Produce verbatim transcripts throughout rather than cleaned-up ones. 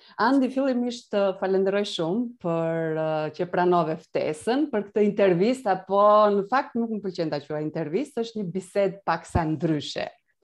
Andi, fillimisht të falenderoj shumë për uh, që pranove ftesën për këtë intervistë, apo në fakt nuk më pëlqen ta quaj intervistë, është një bisedë paksa ndryshe.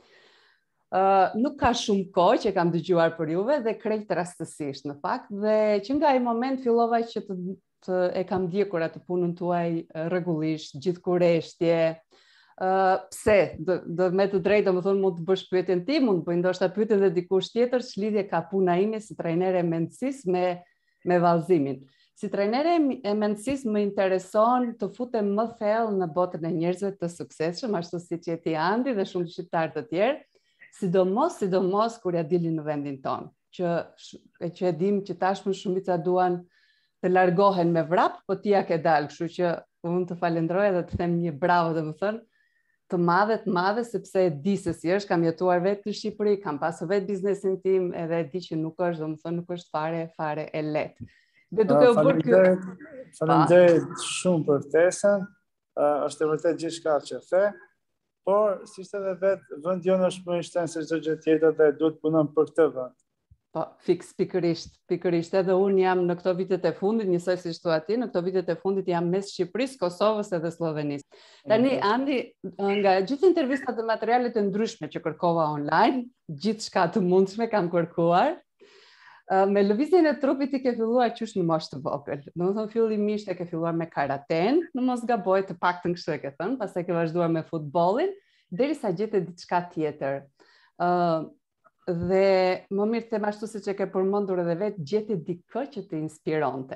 Uh, nuk ka shumë kohë që kam dëgjuar për juve dhe krejt rastësisht në fakt, dhe që nga ai moment fillova që të, të e kam ndjekur atë punën tuaj rregullisht, gjithë kurreshtje. Uh, pse, do, do me të drejtë, do më thonë, mund të bësh pyetjen ti, mund të bëj ndoshta pyetjen dhe dikush tjetër, ç'lidhje ka puna ime si trajnere e mendësisë me, me vallëzimin. Si trajnere e mendësisë më intereson të futem më thellë në botën e njerëzve të suksesshëm, ashtu siç je ti Andi dhe shumë shqiptarë të tjerë, sidomos, sidomos kur ja dilin në vendin tonë, që, që e dim që tashmë shumica duan të largohen me vrap, po ti ja ke dalë, kështu që unë të falenderoj dhe të them një bravo, dhe më thënë, të madhe, të madhe, sepse e di se si është, kam jetuar vetë në Shqipëri, kam pasur vetë biznesin tim, edhe e di që nuk është, do më thënë, nuk është fare, fare e lehtë. Dhe duke u bërë ky... Faleminderit shumë për ftesën, uh, është e vërtet gjithçka që the, por si ishte edhe vetë, vendi jonë është më i shtrenjtë se çdo gjë tjetër dhe duhet punon për këtë vend. Po, fiks, pikërisht, pikërisht, edhe unë jam në këto vitet e fundit, njësoj si thua ti, në këto vitet e fundit jam mes Shqipërisë, Kosovës edhe Slovenisë. Tani, Andi, nga gjithë intervistat dhe materialet e ndryshme që kërkova online, gjithë shka të mundshme kam kërkuar, me lëvizjen e trupit i ke filluar qysh në moshë të vogël. Do të thonë fillimisht e ke filluar me karaten, në mos gaboj, të paktën kështu e ke thënë, pastaj ke vazhduar me futbollin, derisa gjete diçka tjetër. Uh, Dhe më mirë them ashtu siç e ke përmendur edhe vetë, gjete dikë që të inspironte.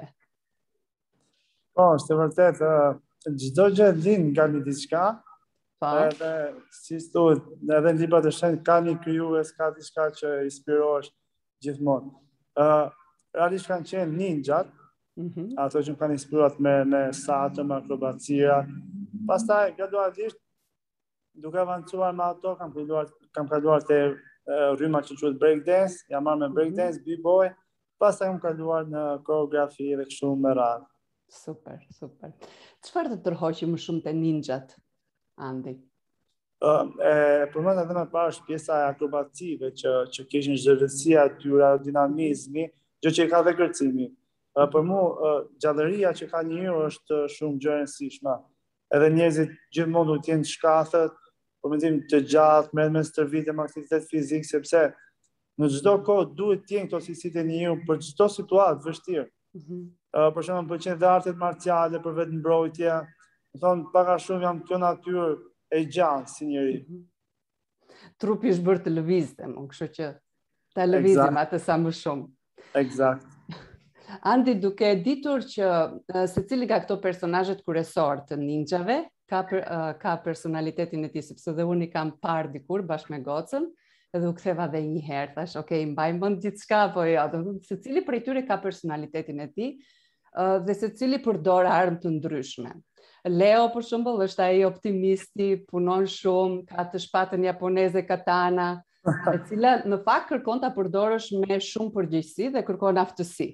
Po, është e vërtet, çdo gjë vjen nga një diçka. Po. Edhe si thuhet, edhe në librat e shenjtë ka një krijues, ka diçka që inspirohesh gjithmonë. Ë, uh, realisht kanë qenë ninjat, mm-hmm. ato që më kanë inspiruar me me salto, me akrobacia. Pastaj gradualisht duke avancuar me ato, kam kaluar kam kaluar te rryma që quhet breakdance, jam marrë me breakdance, b-boy, pastaj kam kaluar në koreografi dhe kështu me radhë. Super, super. Çfarë të tërhoqi më shumë te ninjat, Andi? Uh, e përmend edhe më parë është pjesa e akrobative që që kishin zhvillësia e tyre, dinamizmi, gjë që ka dhe kërcimi. Uh, për mua uh, gjallëria që ka njeriu është shumë gjë e rëndësishme. Edhe njerëzit gjithmonë duhet të jenë shkathët, për mendim të gjatë, me mes stërvitje me aktivitet fizik, sepse në çdo kohë duhet të jenë këto cilësitë e njeriu për çdo situatë vështirë. Mm-hmm. Uh, për shembull, pëlqen dhe artet marciale për vetëmbrojtje. Do thonë pak a shumë jam kjo natyrë e gjallë si njeri. Mm-hmm. Trupi është bërë të lëvizte, më kështu që ta lëvizim atë sa më shumë. Eksakt. Andi, duke ditur që uh, secili nga këto personazhet kryesor të ninjave ka per, uh, ka personalitetin e tij, sepse dhe unë i kam parë dikur bashkë me gocën, edhe u ktheva dhe një herë, thash, ok, mbaj mend gjithçka apo jo, do të thotë secili prej tyre ka personalitetin e tij, uh, dhe secili përdor armë të ndryshme. Leo, për shembull, është ai optimisti, punon shumë, ka të shpatën japoneze katana, e cila në fakt kërkon ta përdorësh me shumë përgjegjësi dhe kërkon aftësi.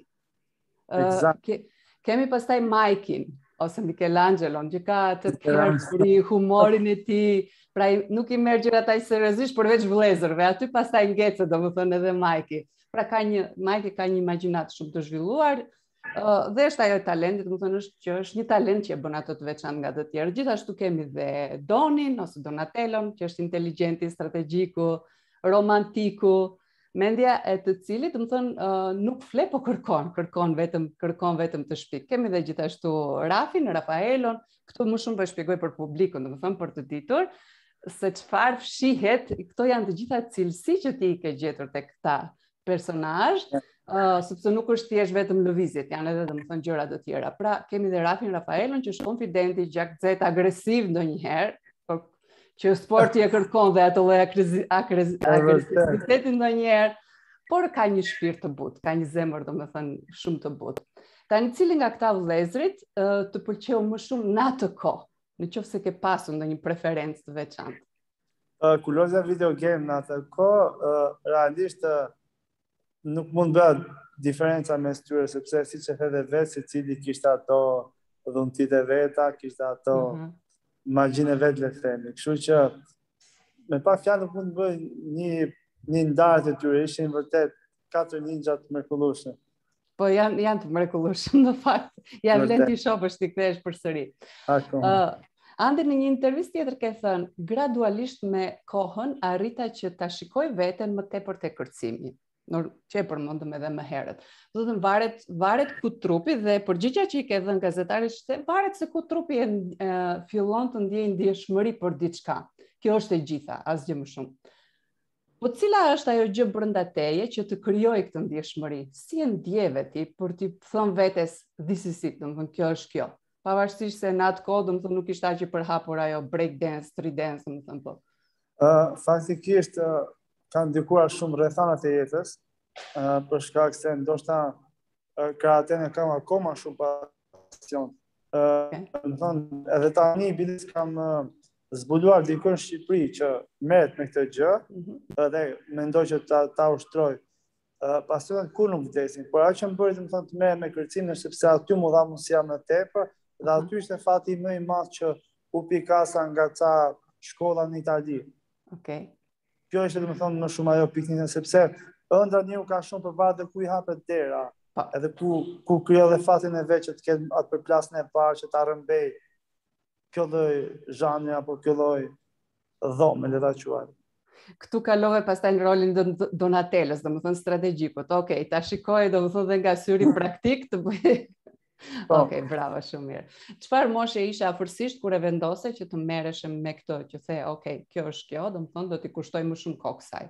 Uh, ke, kemi pastaj Mikein ose Michelangelon, që ka të tërë humorin e tij, pra nuk i merr gjërat aq seriozisht përveç vëllezërve, aty pastaj ngecet, domethënë edhe Mikey. Pra ka një Mikey ka një imagjinat shumë të zhvilluar, uh, dhe është ajo talenti, domethënë është që është një talent që e bën ato të veçantë nga të tjerë. Gjithashtu kemi dhe Donin ose Donatelon, që është inteligjenti, strategjiku, romantiku, mendja e të cilit, do të thonë, uh, nuk fle, po kërkon, kërkon vetëm, kërkon vetëm të shpik. Kemi dhe gjithashtu Rafin, Rafaelon, këtu më shumë po e shpjegoj për publikun, do të thonë për të ditur se çfarë fshihet, këto janë të gjitha cilësi që ti i ke gjetur tek këta personazh, uh, sepse nuk është thjesht vetëm lëvizjet, janë edhe domethënë gjëra të tjera. Pra kemi dhe Rafin, Rafaelon, që është konfidenti, gjakzet, agresiv ndonjëherë, por që sporti e kërkon dhe ato lloj agresiviteti ndonjëherë, por ka një shpirt të butë, ka një zemër domethënë shumë të butë. Tani cili nga këta vëllezrit uh, të pëlqeu më shumë në atë kohë, nëse ke pasur ndonjë preferencë të veçantë? Uh, kur lozja video game në atë kohë, uh, realisht uh, nuk mund bëhet diferenca mes tyre, sepse siç e the vetë, secili kishte ato dhuntit e veta, kishte ato mm-hmm. magjin e vetë, le të themi. Kështu që me pa fjalë nuk mund të bëj një një ndarje të tyre, ishin vërtet katër ninja të mrekullueshëm. Po janë janë të mrekullueshëm në fakt. Ja vlen ti shohësh ti kthehesh përsëri. Uh, Andi në një intervistë tjetër ke thënë, gradualisht me kohën arrita që ta shikoj veten më tepër te kërcimi. Nor që e përmendëm edhe më herët. Do të thënë varet varet ku trupi dhe përgjigjja që i ke dhënë gazetarit se varet se ku trupi e, e fillon të ndjejë ndjeshmëri për diçka. Kjo është e gjitha, asgjë më shumë. Po cila është ajo gjë brenda teje që të krijoj këtë ndjeshmëri? Si e ndjeve ti për t'i thënë vetes this is it, domethënë kjo është kjo. Pavarësisht se në atë kohë domethënë nuk ishte aq i përhapur ajo break dance, street dance, domethënë po. Ë uh, faktikisht uh, kanë ndikuar shumë rrethanat e jetës, uh, për shkak se ndoshta uh, karaten e kam akoma shumë pasion. Ë uh, okay. Domethënë edhe tani biles kam uh, zbuluar dikun në Shqipëri që merret me këtë gjë, mm-hmm. dhe mendoj që ta, ta ushtroj. Uh, pasionet kur nuk vdesin, por ajo që më bëri domethënë të merrem me kërcimin është sepse aty mu dha mundësia më tepër, dhe aty mm-hmm. ishte fati më i madh që u pikasa nga ca shkolla në Itali. Okay. Kjo ishte domethënë më shumë ajo piknika, sepse ëndra njeriu ka shumë përvaret dhe ku i hapet dera, pa. Edhe ku ku krijon dhe fatin e vet që të ketë atë përplasjen e parë që ta rrëmbej kjo lloj zhanri apo kjo lloj dhomë, le ta quaj. Këtu kalove pastaj në rolin e Donatelës, domethënë strategjikut. Okej, okay, ta shikoj domethënë dhe nga syri praktik të bëj. Okej, okay, bravo, shumë mirë. Çfarë moshe ishe afërsisht kur e vendose që të merresh me këtë, që the, "Ok, okay, kjo është kjo", domethënë do t'i kushtoj më shumë kohë kësaj?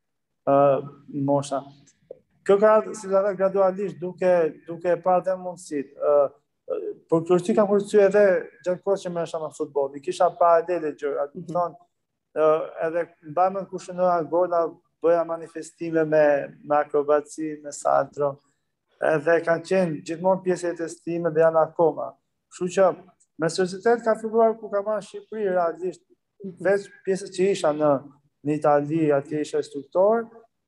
Ë, uh, mosha. Kjo ka si ta gradualisht duke duke parë dhe mundësitë. Ë uh, Por kërci kam kërcy edhe gjatë kohës që merresha me futboll. I kisha paralele gjëra, do të thonë, edhe mbajmë kur shënoja gola, bëja manifestime me me akrobaci, me salto. Edhe kanë qenë gjithmonë pjesë e testime dhe janë akoma. Kështu që me seriozitet ka filluar ku kam marrë në Shqipëri realisht, veç pjesët që isha në në Itali, atje isha instruktor.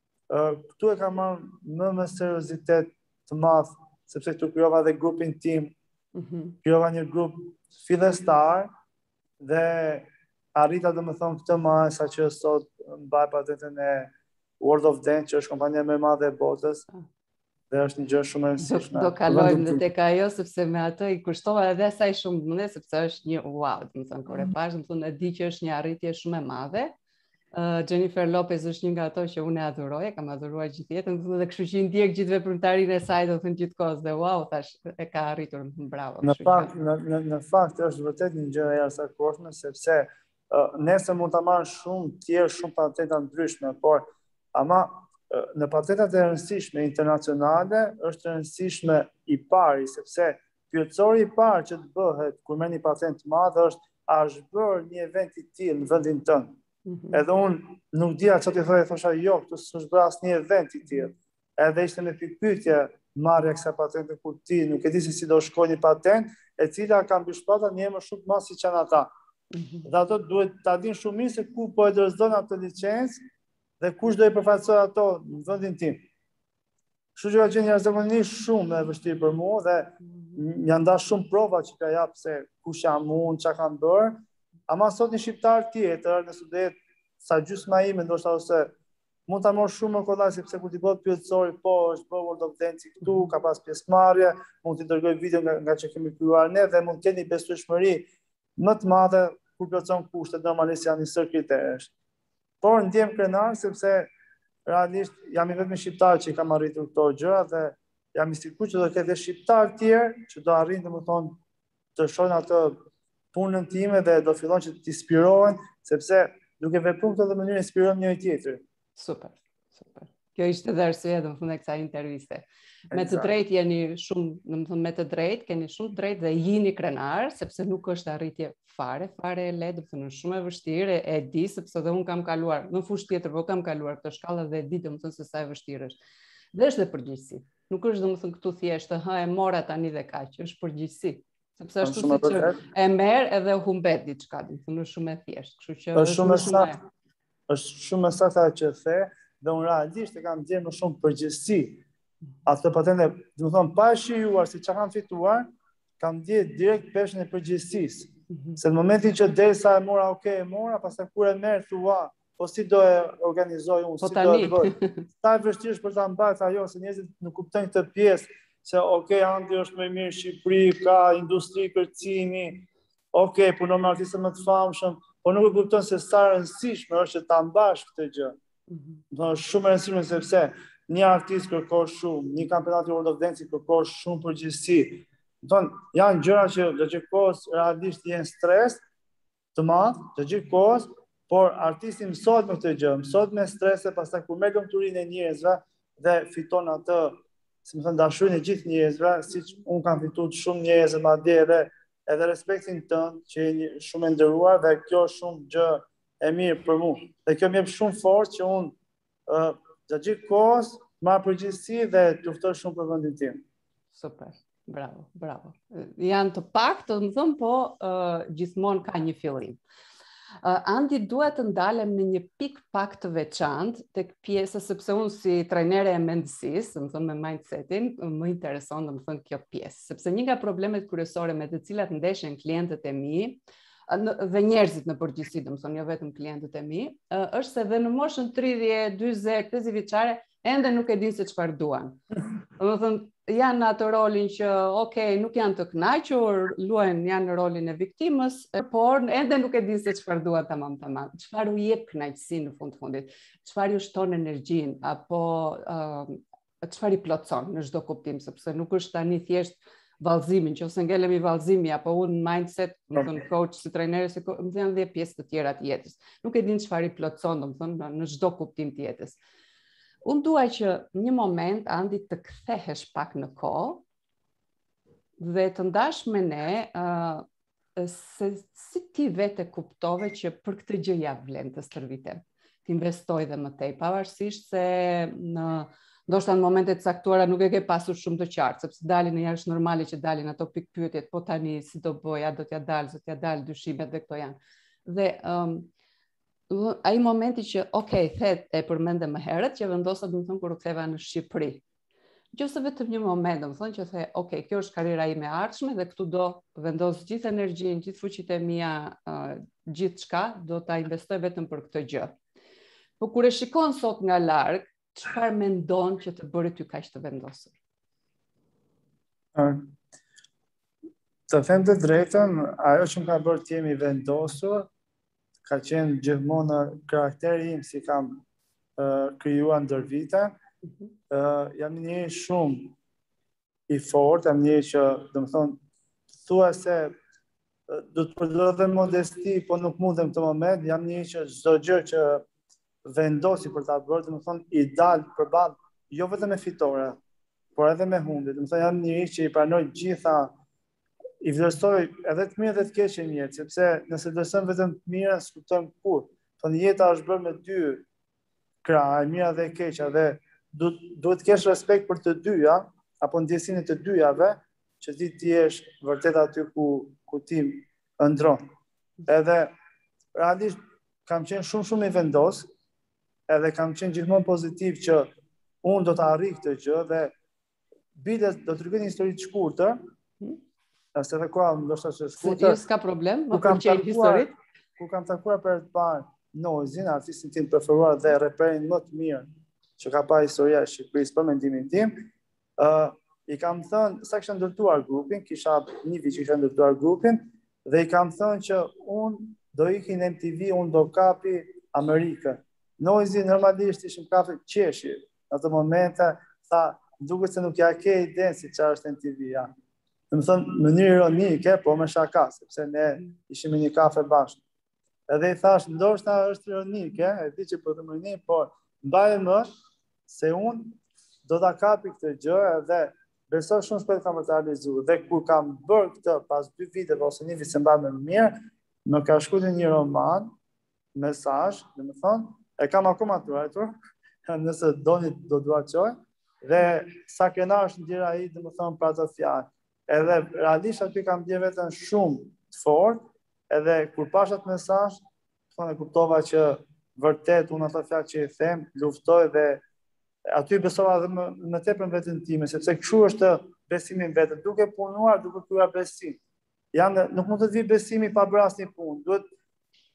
Këtu e kam marrë më me seriozitet të madh, sepse këtu krijova dhe grupin tim. Mm-hmm. Krijova një grup fillestar dhe arrita domethënë këtë muaj sa që sot mbaj patentën e World of Dance, që është kompania më e madhe e botës. Dhe është një gjë shumë e rëndësishme. Do, do kalojmë dhe tek ajo, sepse me atë i kushtova edhe asaj shumë mendje, sepse është një wow, domethënë kur e pash, domethënë e di që është një arritje shumë e madhe. Uh, Jennifer Lopez është një nga ato që unë e adhuroj, e kam adhuruar gjithë jetën, dhe kështu që i ndjek gjithë veprimtarinë e saj, do të thënë gjithkohës, dhe wow, tash e ka arritur, bravo. Në fakt, në, në, në fakt është vërtet një gjë e jashtëzakonshme, sepse uh, nesër mund ta marrë shumë tjerë, shumë patenta ndryshme, por ama uh, në patentat e rëndësishme internacionale është e rëndësishme i pari, sepse pyetësori i parë që të bëhet kur merr një patent të madh është a është bërë një event i tillë në vendin tënd. Mm-hmm. Edhe unë nuk dija çfarë të thojë, thosha jo, këtu s'është bërë asnjë event i tillë. Edhe ishte me pikpyetje marrja e kësaj patente kur ti nuk e di se si do shkojë një patent, e cila ka mbi shpata një emër shumë të madh si që ata. Mm-hmm. Dhe ato duhet ta dinë shumë mirë se ku po e dorëzon ato licencë dhe kush do i përfaqësoj ato në vendin tim. Kështu që ka qenë jashtëzakonisht shumë e vështirë për mua dhe janë dashur shumë prova që ka jap se kush jam unë, çka kam bërë. Ama sot një shqiptar tjetër, nëse do jetë sa gjysma ime, ndoshta ose mund ta marr shumë më kollaj, sepse kur ti bëhet pyetësori, po është bërë World of Dance këtu, ka pas pjesëmarrje, mund t'i dërgoj video nga, nga që kemi krijuar ne dhe mund të keni besueshmëri më të madhe kur plotson kushtet, normalisht janë një sër kriteresh. Por ndjem krenar sepse realisht jam i vetmi shqiptar që i kam arritur këto gjëra dhe jam i sigurt që do të ketë shqiptar tjerë që do arrijnë domethënë të shohin atë punën time dhe do fillon që të inspirohen, sepse duke vepruar këtë mënyrë inspirojmë njëri tjetrin. Super, super. Kjo ishte dhe arsyeja domethënë e kësaj interviste. Me të drejtë jeni shumë, domethënë me të drejtë keni shumë drejtë dhe jini krenar, sepse nuk është arritje fare, fare e lehtë, domethënë shumë e vështirë, e di sepse edhe un kam kaluar në fushë tjetër, po kam kaluar këtë shkallë dhe e di domethënë se sa e vështirë është. Dhe është dhe përgjegjësi. Nuk është domethënë këtu thjesht, ha e mora tani dhe kaq, është përgjegjësi. Sepse ashtu si që e merr edhe humbet diçka, domethënë është shumë e thjeshtë, kështu që është shumë e saktë. Është shumë e saktë ajo që the, dhe unë realisht e kam dhënë më shumë përgjegjësi. Atë patente, domethënë pa shijuar si çka kam fituar, kam dhënë direkt peshën e përgjegjësisë. Se në momentin që derisa e mora, okay, e mora, pastaj kur e merr thua, po si do e organizoj unë, po si do e tani. bëj. Sa e vështirë është për ta mbajtur ajo, se njerëzit nuk kuptojnë këtë pjesë, se ok, Andi është më i mirë në Shqipëri, ka industri kërcimi, ok, punon me artistë më të famshëm, po nuk e kupton se sa e rëndësishme është ta mbash këtë gjë. Do është shumë e rëndësishme sepse një artist kërkon shumë, një kampionat i World of Dance kërkon shumë përgjegjësi. Do janë gjëra që gjatë kohës realisht janë stres të madh, gjatë kohës, por artisti mësohet me këtë gjë, mësohet me stres, pastaj kur merr lumturinë e njerëzve dhe fiton atë, si më thënë, dashurinë e gjithë njerëzve, siç unë kam fituar shumë njerëz madje edhe edhe respektin tënd që je shumë e nderuar dhe kjo është shumë gjë e mirë për mua. Dhe kjo më jep shumë forcë që unë uh, gjatë gjithë kohës marr përgjegjësi dhe luftoj shumë për vendin tim. Super. Bravo, bravo. Janë të pak të më thëmë, po uh, gjithmonë ka një fillim. Uh, Andi, duhet të ndalem në një pik pak të veçantë tek pjesa, sepse unë si trajnere e mendësisë, më thënë me mindsetin, më intereson dhe më thënë kjo pjesë. Sepse një nga problemet kryesore me të cilat ndeshen klientët e mi, dhe njerëzit në përgjithësi, dhe më thënë jo vetëm klientët e mi, uh, është se dhe në moshën tridhjetë, dyzet, tridhjetë vjeçare, ende nuk e din se çfarë duan. Më thënë, janë në atë rolin që, ok, nuk janë të kënaqur, luajnë janë në rolin e viktimës, por ende nuk e din se çfarë duan tamam tamam. Çfarë u jep kënaqësinë në fund fundit, çfarë ju shton energjinë, apo uh, çfarë i plotson në çdo kuptim, sepse nuk është tani thjesht vallëzimin, nëse ngelemi vallëzimi apo unë mindset, më thënë coach si trajner, si më thënë dhe pjesë të tjera të jetës. Nuk e din çfarë i plotson, domethënë në çdo kuptim të jetës. Unë dua që një moment, Andi, të kthehesh pak në kohë dhe të ndash me ne uh, se si ti vete kuptove që për këtë gjë ja vlen të stërvitem, të investoj dhe më tej, pavarësisht se në ndoshta në momentet caktuara nuk e ke pasur shumë të qartë, sepse dalin në jashtë normale që dalin ato pikpyetjet, po tani si do bëja, do t'ja dalë, do t'ja dalë dyshimet dhe këto janë. Dhe um, ai momenti që, ok, thet e përmende më herët, që vendosa dhe më thënë kur u ktheva në Shqipëri. Gjose vetëm një moment, dhe më thënë që the, ok, kjo është karriera ime e ardhshme dhe këtu do vendos gjithë energjinë, gjithë fuqitë e mia, uh, gjithë çka, do ta investoj vetëm për këtë gjë. Po kur e shikon sot nga larg, çfarë mendon që të bëri ty kaq të vendosur? Uh, të them të drejtën, ajo që më ka bërë të jemi vendosur, ka qenë gjithmonë karakteri im si kam uh, krijuar ndër vite. Uh, jam një shumë i fortë, jam një që, domethënë, thua se uh, do të përdor dhe modesti, po nuk mundem këtë moment, jam një që çdo gjë që vendosi për ta bërë, domethënë, i dal përballë, jo vetëm me fitore, por edhe me humbje. Domethënë, jam një që i pranoj gjitha, i vlerësoj edhe të mirë dhe të keqe në jetë, sepse nëse vlerësojmë vetëm të mirën, s'kuptojmë kur. Thonë jeta është bërë me dy krah, e mira dhe e keqja, dhe duhet të kesh respekt për të dyja, apo ndjesinë e të dyjave, që ti të jesh vërtet aty ku ku ti ëndron. Edhe realisht kam qenë shumë shumë i vendos, edhe kam qenë gjithmonë pozitiv që unë do të arrij këtë gjë dhe bile do të rregoj një histori të shkurtër. Se dhe kua, ndoshta që shkurtër. Jo, s'ka problem, më pëlqejnë historit. Ku kam takuar për të parë Noizin, artistin tim preferuar dhe reperin më të mirë që ka pa historia e Shqipërisë për mendimin tim, uh, i kam thënë, sa kisha ndërtuar grupin, kisha një vit që kisha ndërtuar grupin, dhe i kam thënë që unë do ikin M T V, unë do kapi Amerikë. Noizin normalisht ishim kapi qeshi. Në atë momente, tha, duket se nuk ja ke idenë si çfarë është M T V, ja. Dhe më thënë, në një ironike, po me shaka, sepse ne ishim një kafe bashkë. Edhe i thash, ndoshta është ironike, e di që po të më një, por mbaje më se unë do ta kapi këtë gjë edhe besoj shumë shpejt kam për të realizuar. Dhe kur kam bërë këtë pas dy viteve ose një vit se mbaj më mirë, më ka shkruar një roman, mesazh, dhe më thonë, e kam akoma të ruajtur, nëse doni do t'ua çoj, dhe sa krenar është ndjera ai, dhe më thonë, për ato fjalë. Edhe realisht aty kam ndjer veten shumë të fortë, edhe kur pash atë mesazh, thonë kuptova që vërtet unë ato fjalë që i them, luftoj dhe aty besova edhe më, më tepër në veten time, sepse kështu është besimi në veten, duke punuar, duke krijuar besim. Janë, nuk mund të vi besimi pa bërë asnjë punë, duhet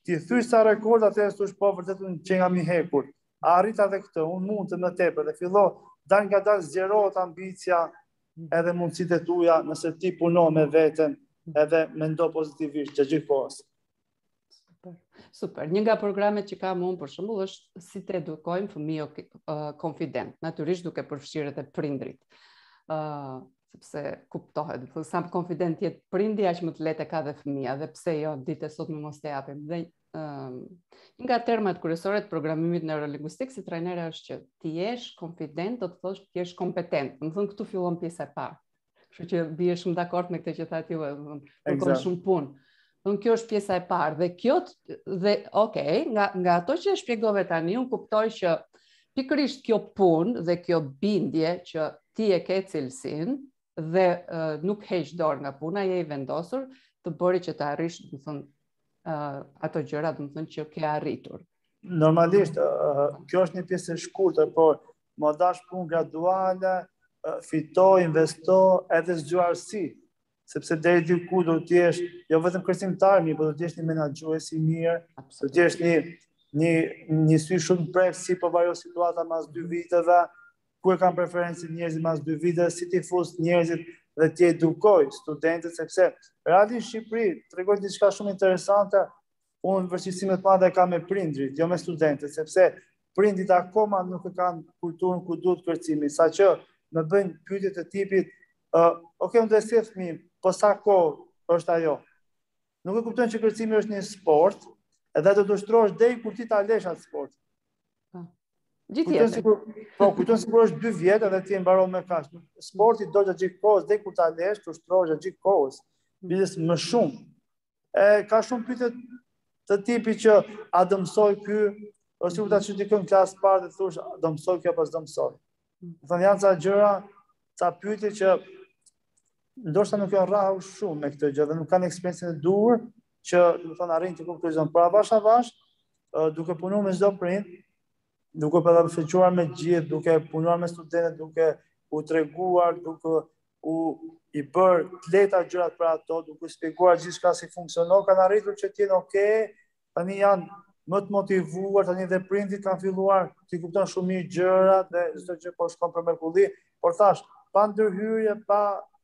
ti thyj sa rekord, atëherë thosh po vërtet unë që nga mi hekur. Arrita edhe këtë, unë mund të më tepër dhe fillo dal nga dal zgjerohet ambicia edhe mundësitë e tuaja nëse ti punon me veten edhe mendo pozitivisht gjatë gjithë kohës. Super. Super. Një nga programet që kam unë për shembull është si të edukojmë fëmijë uh, konfident, natyrisht duke përfshirë edhe prindrit. Uh, sepse kuptohet, sa më konfident jetë prindi, aq më të lehtë ka dhe fëmia, dhe pse jo ditë sot më mos të japim. Dhe uh, një nga termat kryesore të programimit neurolingvistik si trajnere është që ti jesh konfident, do të thosh ti jesh kompetent. Do të thonë këtu fillon pjesa e parë. Kështu që bie shumë dakord me këtë që thatë ju, kërkon shumë punë. Unë kjo është pjesa e parë dhe kjo dhe okay, nga nga ato që e shpjegove tani, unë kuptoj që pikërisht kjo punë dhe kjo bindje që ti e ke cilësinë dhe uh, nuk heq dorë nga puna, je i vendosur të bëri që të arrish, do të thonë, uh, ato gjëra, do të thonë që ke arritur. Normalisht uh, kjo është një pjesë e shkurtër, por më dash punë graduale, uh, fito, investo edhe zgjuarësi. Sepse deri diku do të jesh jo vetëm kërcimtar, mi, por do të jesh një menaxhues i mirë, do të jesh një një një sy shumë prek si po vajo situata mas dy viteve, ku e kanë preferencë njerëzit mas dy viteve, si ti fus njerëzit dhe ti edukoj studentët, sepse realisht Shqipëri tregon diçka shumë interesante. Unë vështirësimet të madhe kam me prindrit, jo me studentët, sepse prindit akoma nuk e kanë kulturën ku duhet kërcimi, saqë më bëjnë pyetje të tipit Uh, ok, unë të si fëmijë, po sa kohë është ajo? Nuk e kuptojnë që kërcimi është një sport, edhe do të ushtrohesh deri kur ti ta lesh atë sport. Gjithjetër. Po, kujton sikur është dy vjet edhe ti e mbaron me kaq. Sporti do të gjithë kohës, deri kur ta lesh, të ushtrohesh gjatë gjithë kohës. Bides më shumë. E ka shumë pyetje të tipit që a do mësoj ky, ose u ta çdikon klasë parë dhe thosh, do mësoj kjo apo s'do mësoj. Do thonë janë ca gjëra, ca pyetje që ndoshta nuk janë rrahur shumë me këtë gjë dhe nuk kanë eksperiencën e duhur që, do të thonë, arrin të konkluzon. Por avash avash, duke punuar me çdo prind, duke përfaqësuar me gjithë, duke punuar me studentët, duke u treguar, duke u i bërë të lehta gjërat për ato, duke shpjeguar gjithçka si funksionon, kanë arritur që të jenë okay, tani janë më të motivuar, tani dhe prindit kanë filluar të kuptojnë shumë mirë gjërat dhe çdo gjë po shkon për mrekulli, por thash, pa ndërhyrje, pa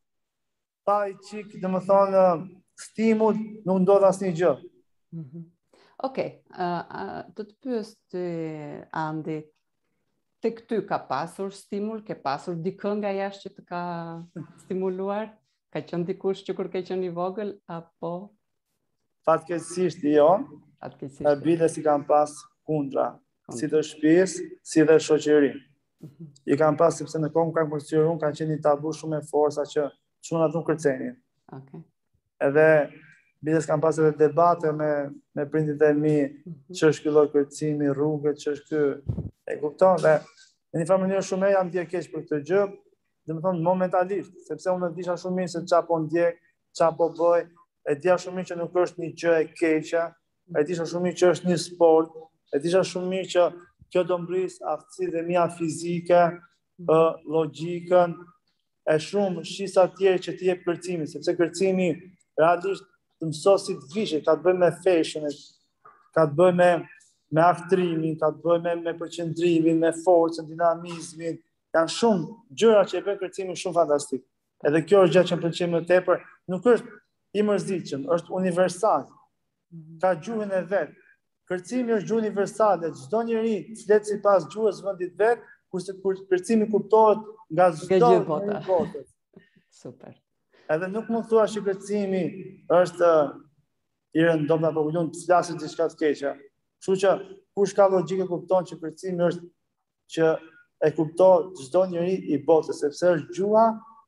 pa i qik, dhe më thonë, stimull, nuk ndodh asnjë gjë. Mm-hmm. Okej, okay. uh, të të pyes të Andi, të këty ka pasur stimul, ke pasur dikën nga jashtë që të ka stimuluar? Ka qenë dikush që kur ke qenë i vogël, apo? Fatkeqësisht jo, Fatkeqësisht. Bile si kam pas kundra, si të shtëpisë, si dhe shoqëri. Mm-hmm. I kam pas sepse në kohë kanë përcjellur, unë kanë qenë një tabu shumë e fortë që çunat nuk kërcenin. Okay. Edhe bides kam pas edhe debate me me prindit e mi, mm-hmm. që është ky lloj kërcimi, rrugët, që është ky, e kupton, dhe në një farë mënyrë shumë jam ndjek keq për këtë gjë, domethënë momentalisht, sepse unë disha shumë mirë se çfarë po ndjek, çfarë po bëj, e dia shumë mirë që nuk është një gjë e keqe, e disha shumë mirë që është një sport, e disha shumë mirë që kjo do mbris aftësitë e mia fizike, mm-hmm. logjikën, e shumë shisa tjerë që ti jep kërcimin, sepse kërcimi realisht të mëson si të vishë, ka të bëjë me fashion, ka të bëjë me me aftrimin, ka të bëjë me me përqendrimin, me forcën, dinamizmin, janë shumë gjëra që e bën kërcimin shumë fantastik. Edhe kjo është gjë që më pëlqen më tepër, nuk është i mërzitshëm, është universal. Ka gjuhën e vet. Kërcimi është gjuhë universale, çdo njeri flet sipas gjuhës vendit vet, kurse kërcimi kuptohet nga çdo botë. Super. Edhe nuk mund thua që kërcimi është i rëndom apo kujton të flasë diçka të keqe. Kështu që kush ka logjikë kupton që kërcimi është që e kupton çdo njeri i botës, sepse është gjuha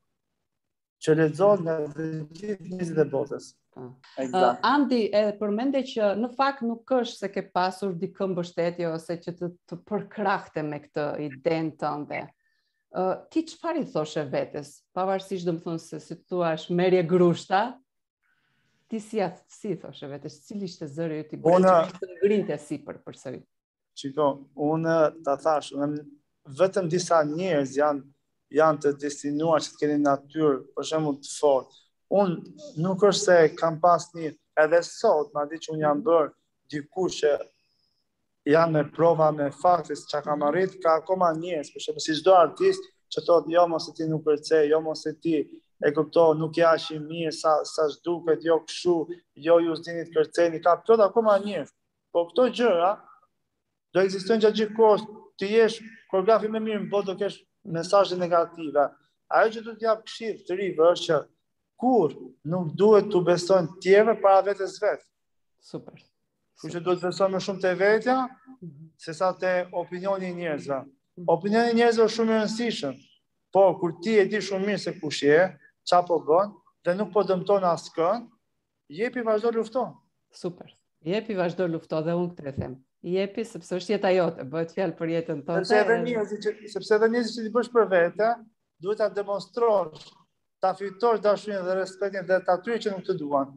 që lexohet nga të gjithë njerëzit e botës. Uh, Andi, e përmende që në fakt nuk është se ke pasur dikë mbështetje ose që të, të përkrahte me këtë idenë tënde. Uh, ti çfarë i thoshe vetes? Pavarësisht domethënë se si thua merje grushta, ti si a, si i thoshe vetes? Cili ishte zëri yt i bërë që të ngrinte sipër përsëri? Çiko, unë ta thash, unë vetëm disa njerëz janë janë të destinuar që të kenë natyrë, për shembull, të fortë. Unë nuk është se kam pas një, edhe sot, ma di që unë jam bërë dikush që janë me prova, me fakte se çka kam arrit, ka akoma njerëz, për shembull, si çdo artist që thotë jo mos e ti nuk kërcej, jo mos e ti e kupto, nuk ja është i mirë sa sa s'duket, jo kështu, jo ju s'dini të kërceni, ka plot akoma njerëz. Po këto gjëra do ekzistojnë gjatë gjithë kohës, ti jesh koreografi më mirë në botë, do kesh mesazhe negative. Ajo që do t'jap këshill të rive është që kur nuk duhet t'u besojnë tjerëve para vetes vet. Super. Kështu që duhet të besojnë më shumë te vetja se sa te opinioni i njerëzve. Opinioni i njerëzve është shumë i rëndësishëm. Po kur ti e di shumë mirë se kush je, çfarë po bën dhe nuk po dëmton askën, jepi vazhdo lufto. Super. Jepi vazhdo lufto dhe unë këtë e them. Jepi sepse është jeta jote, bëhet fjalë për jetën tënde. Sepse edhe njerëzit që sepse edhe njerëzit që ti bësh për vete, duhet ta demonstrosh, ta fitosh dashurinë dhe respektin dhe të atyre që nuk të duan.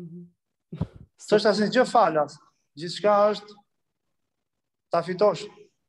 S'është asnjë gjë falas. Gjithçka është ta fitosh.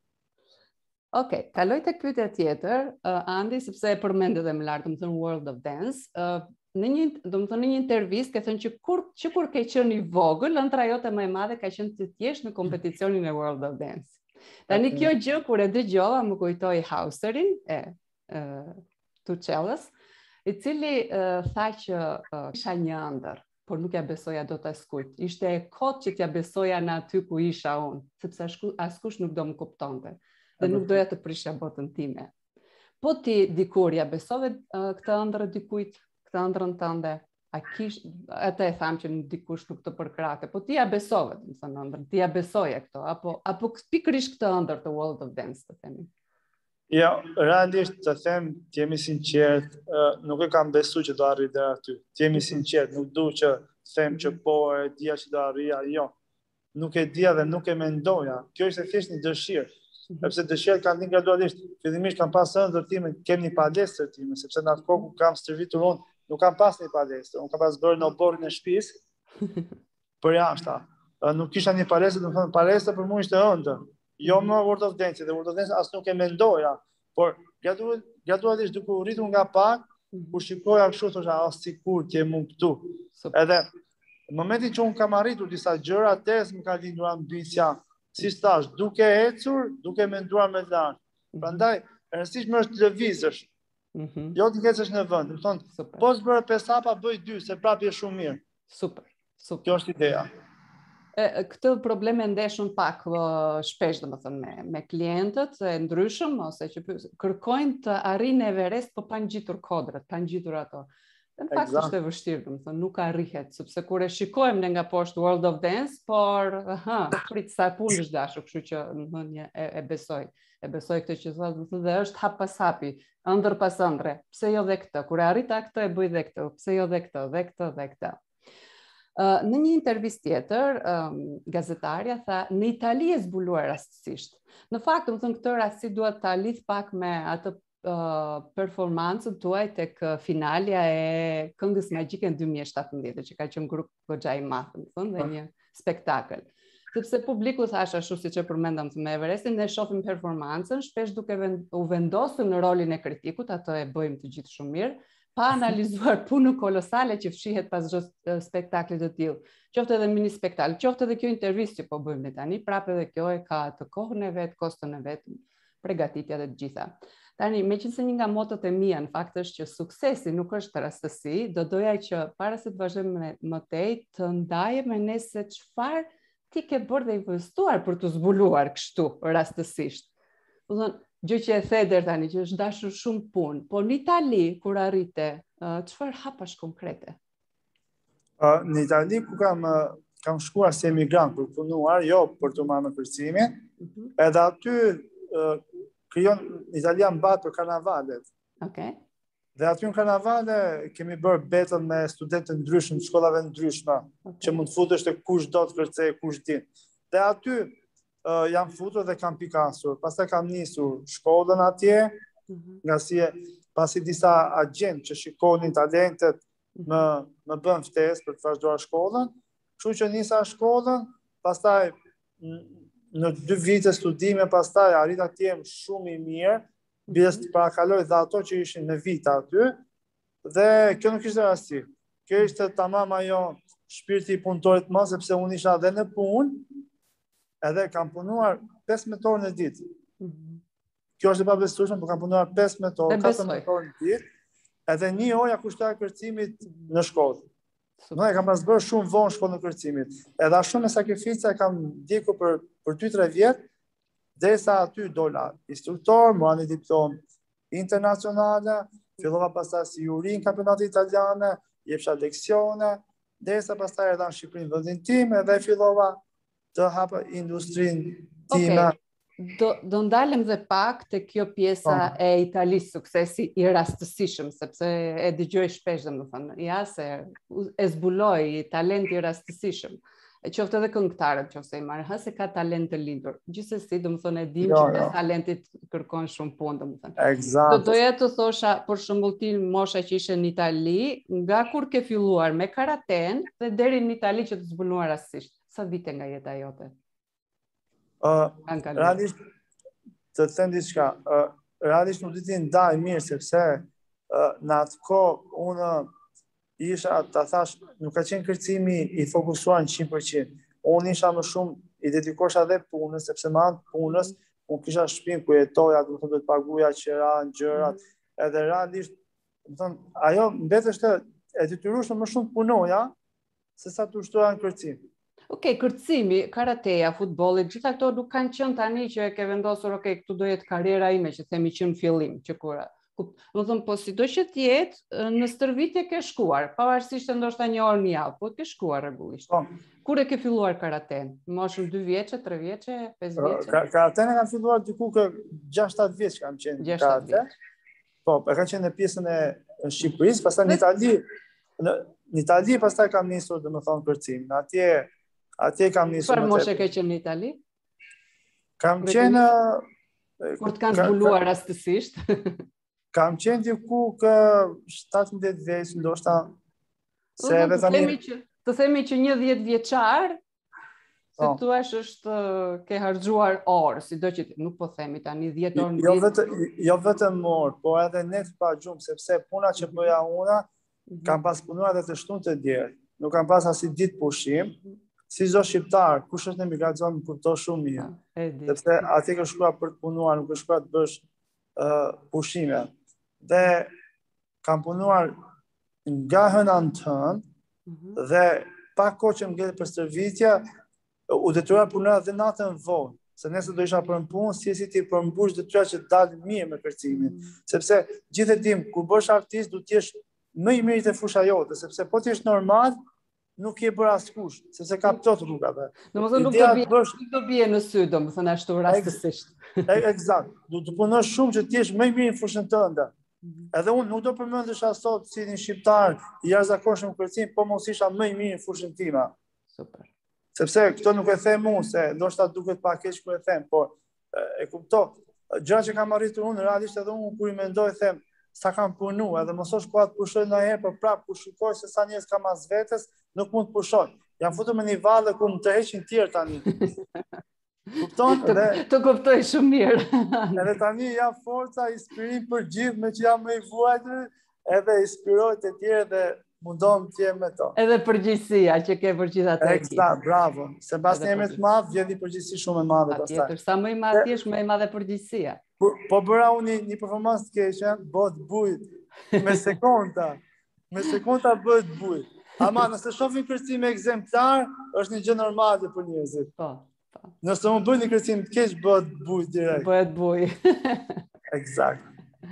Okej, kaloj tek pyetja tjetër, uh, Andi, sepse e përmendë edhe më lart, do të thënë World of Dance. Uh, në një, do të thënë në një intervistë ke thënë që kur që kur ke qenë i vogël, ëndra jote më e madhe ka qenë të jesh në kompeticionin e World of Dance. Tani kjo gjë kur e dëgjova më kujtoi Hauserin e uh, Tucellës, i cili uh, tha që uh, isha një ëndër, por nuk ja besoja do të askujt. Ishte e kot që t'ja besoja në aty ku isha unë, sepse askush nuk do më kuptonte dhe nuk doja të prisha botën time. Po ti dikur ja besove uh, këtë ëndër dikujt, këtë ëndrën tënde, a kish, atë e tham që dikush nuk të përkrate, po ti ja besove, do të thënë ëndër, ti ja besoje këto, apo apo pikërisht këtë ëndër të World of Dance, të themi. Jo, realisht të them, të jemi sinqert, uh, nuk e kam besu që do arri deri aty. Të jemi sinqert, nuk du që them që po e dia që do arrija, jo. Nuk e dia dhe nuk e mendoja. Kjo është thjesht një dëshirë. Sepse dëshirat kanë ndjenjë gradualisht. Fillimisht kam pas ëndër time, kem një palestër time, sepse në atë kohë ku kam stërvitur unë, nuk kam pas një palestër. Unë kam pas bërë në oborrin e shtëpisë për jashta. Uh, nuk kisha një palestër, do të thënë palestra për mua ishte ëndër. Jo më World of Dance, dhe World of Dance as nuk e mendoja, por gradualisht duke u rritur nga pak, kur shikoja kështu thosha, "Ah, sikur të jem unë këtu." Edhe në momentin që unë kam arritur disa gjëra, atëherë më ka lindur ambicia, si thash, duke ecur, duke menduar më lart. Prandaj, e rëndësishme është të lëvizësh. Jo të ngecesh në vend. Do thonë, po s'bëre pesë hapa, bëj dy, se prapë je shumë mirë. Super. Super. Kjo është ideja. E, këtë probleme ndeshun pak uh, shpesh, domethënë me me klientët e ndryshëm ose që kërkojnë të arrijnë Everest, po pa ngjitur kodrat, pa ngjitur ato. Në fakt është e vështirë, domethënë nuk arrihet, sepse kur e shikojmë ne nga poshtë World of Dance, por aha, prit sa punë është dashur, kështu që domethënë e, e besoj. E besoj këtë që thotë, domethënë dhe është hap pas hapi, ëndër pas ëndre. Pse jo dhe këtë? Kur e arrita këtë e bëj dhe këtë. Pse jo dhe këtë, dhe këtë, dhe këtë. Uh, në një intervistë tjetër, um, gazetarja tha, në Itali e zbuluar rastësisht. Në fakt, më thënë këtë rastësi duhet ta lidh pak me atë uh, performancën tuaj tek finalja e Këngës Magjike në dy mijë e shtatëmbëdhjetë, që ka qenë grup goxha i madh, më thënë, dhe një spektakël. Sepse publiku thash ashtu siç e përmendëm me Everestin, ne shohim performancën, shpesh duke vend, u vendosur në rolin e kritikut, ato e bëjmë të gjithë shumë mirë, pa analizuar punën kolosale që fshihet pas çdo spektakli të tillë. Qoftë edhe mini spektakl, qoftë edhe kjo intervistë që po bëjmë ne tani, prapë edhe kjo e ka të kohën e vet, koston e vet, përgatitja dhe të gjitha. Tani, meqense një nga motët e mia në fakt është që suksesi nuk është rastësi, do doja që para se të vazhdojmë më tej të ndajem me ne se çfarë ti ke bërë dhe investuar për të zbuluar kështu rastësisht. Do thonë, gjë që e the deri tani, që është dashur shumë punë, po në Itali, kur arrite, çfarë uh, hapash konkrete? Uh, në Itali, ku kam, uh, kam shkuar si emigrant për punuar, jo për të marrë me kërcimi, uh-huh. Edhe aty uh, krijon Italia mbahet për karnavalet. Okay. Dhe aty në karnavale kemi bërë betën me studentë ndryshëm, shkollave ndryshme, okay. Që mund të futesh te kush do të kërcej, kush din. Dhe aty Uh, jam futur dhe kam pikasur. Pastaj kam nisur shkollën atje, mm-hmm. Nga si e, pasi disa agent që shikonin talentet mm-hmm. më, më bën ftesë për të vazhduar shkollën, kështu që nisa shkollën, pastaj në dy vite studime, pastaj arrita të jem shumë i mirë, mm-hmm. Biles të parakaloj dhe ato që ishin në vit aty, dhe kjo nuk ishte rasti. Kjo ishte tamam ajo shpirti i punëtorit më, sepse unë isha dhe në punë, edhe kam punuar pesëmbëdhjetë orë në ditë. Mhm. Kjo është e pabesueshme, por kam punuar pesëmbëdhjetë orë, E besoj. katërmbëdhjetë orë në ditë, edhe një orë ja kushtoj kërcimit në shkollë. Super. No, e kam pas bërë shumë vonë shkollën e kërcimit. Edhe ashtu me sakrifica e kam ndjekur për për dy tre vjet, derisa aty dola instruktor, mora një diplomë internacionale, fillova pastaj si juri në kampionatet italiane, jepsha leksione, derisa pastaj erdha në Shqipëri në vendin tim edhe fillova të hapa industrinë time. Okay. Do, do ndalem dhe pak të kjo pjesa Oh. e Italisë, suksesi i rastësishëm, sepse e dëgjoj shpesh dhe më thënë, ja se e zbuloj talent i rastësishëm. E qoftë edhe këngëtarët, qoftë i marrë, ha se ka talent të lindur. Gjithsesi, do më thënë, e dim Jo, që jo. pas talentit kërkon shumë punë, do më thënë. Eksakt. Do doja të thosha, për shembull ti mosha që ishe në Itali, nga kur ke filluar me karaten dhe deri në Itali që të zbuluar rastësisht. Sa vite nga jeta jote? Uh, Kanë kaluar. realisht, të të them diçka, uh, realisht nuk di ti ndaj mirë, sepse uh, në atë kohë unë isha, ta thash, nuk ka qenë kërcimi i fokusuar në njëqind përqind. Unë isha më shumë i dedikosha dhe punës, sepse me anë të punës, unë kisha shtëpinë ku jetoja, do të thonë të paguja qira, gjërat, edhe realisht, do të thonë, ajo mbeteshte e detyrueshme më shumë punoja, se sa të ushtroja në kërcim. Okej, okay, kërcimi, karateja, futbolli, gjitha këto nuk kanë qenë tani që e ke vendosur, ok, këtu do jetë karriera ime, që themi që në fillim, që kura. Më thëmë, po si do që t'jetë, në stërvitje ke shkuar, pavarësisht e ndoshta një orë një javë, po ke shkuar rregullisht. Po. Kur e ke filluar karaten? Moshën dy vjeçe, tre vjeçe, pesë vjeçe? Ka, karaten e kam filluar diku kë gjashtë shtatë vjeç kam qenë në karate. Po, e kam qenë në pjesën e Shqipërisë, pastaj në Itali, në, në Itali pastaj kam nisur, domethënë, kërcim. Në atje Atje kam nisur. Çfarë moshe ke qenë në Itali? Kam qenë kur të kanë zbuluar rastësisht. Kam qenë diku kë shtatëmbëdhjetë vjeç, ndoshta se të edhe tani. Themi që, të themi që një dhjetë vjeçar, se thua është ke harxuar orë, sido që nuk po themi tani dhjetë orë në jo ditë. vetëm jo vetëm orë, po edhe net pa gjumë, sepse puna që bëja una, kam pas punuar edhe të shtunë të djerë. Nuk kam pas asnjë ditë pushim. Si çdo shqiptar, kush është në emigracion më kupton shumë mirë. Sepse atje ke shkuar për të punuar, nuk ke shkuar të bësh uh, pushime. Dhe kam punuar nga hëna në të hënë, Mhm. dhe pa kohë që më ngel për stërvitje, u detyruar punoja dhe natën vonë, se nëse do isha për në punë, si e si ti përmbush detyra që të dalë mirë me kërcimin. Sepse gjithë e dim, kur bësh artist, du t'jesh më i mirit e fusha jote, sepse po t'jesh normal, nuk je bërë askush, sepse ka plot rrugave. Domethënë nuk do bie, bësh... nuk do bie në sy, domethënë ashtu rastësisht. Eksakt. Do të punosh shumë që t'jesh më i miri në fushën tënde. Edhe unë nuk do përmendesha sot si një shqiptar i jashtëzakonshëm kërcim, po mos isha më i miri në fushën time. Super. Sepse këto nuk e them unë, se ndoshta duket pak keq kur e them, por e, e kuptoj. Gjëra që kam arritur unë, realisht edhe unë kur i mendoj them sa kam punu, edhe mos është koha të pushoj ndonjëherë, por prapë kur shikoj se sa njerëz kam as vetes, nuk mund të pushoj. Jam futur me një valle ku më tërheqin tjerë tani. Kupton? Të, të kuptoj shumë mirë. Edhe tani jam forca, inspirim për gjithë, me që jam më i vuajtur, edhe inspiroj të tjerë dhe mundon të jem me to. Edhe përgjegjësia që ke për gjithë atë ekip. Eksakt, bravo. Se pas një emër të madh, vjen një përgjegjësi shumë e madhe pastaj. Patjetër, sa më i madh jesh, më e madhe përgjegjësia. Po, po bëra unë një, një performancë të keqe, bëhet bujt, me sekonda. Me sekonda bëhet bujt. Ama nëse shohin kërcim ekzemplar, është një gjë normale për njerëzit. Po, po. Nëse unë bëj një kërcim të keq, bëhet bujt direkt. Bëhet bujt. Eksakt.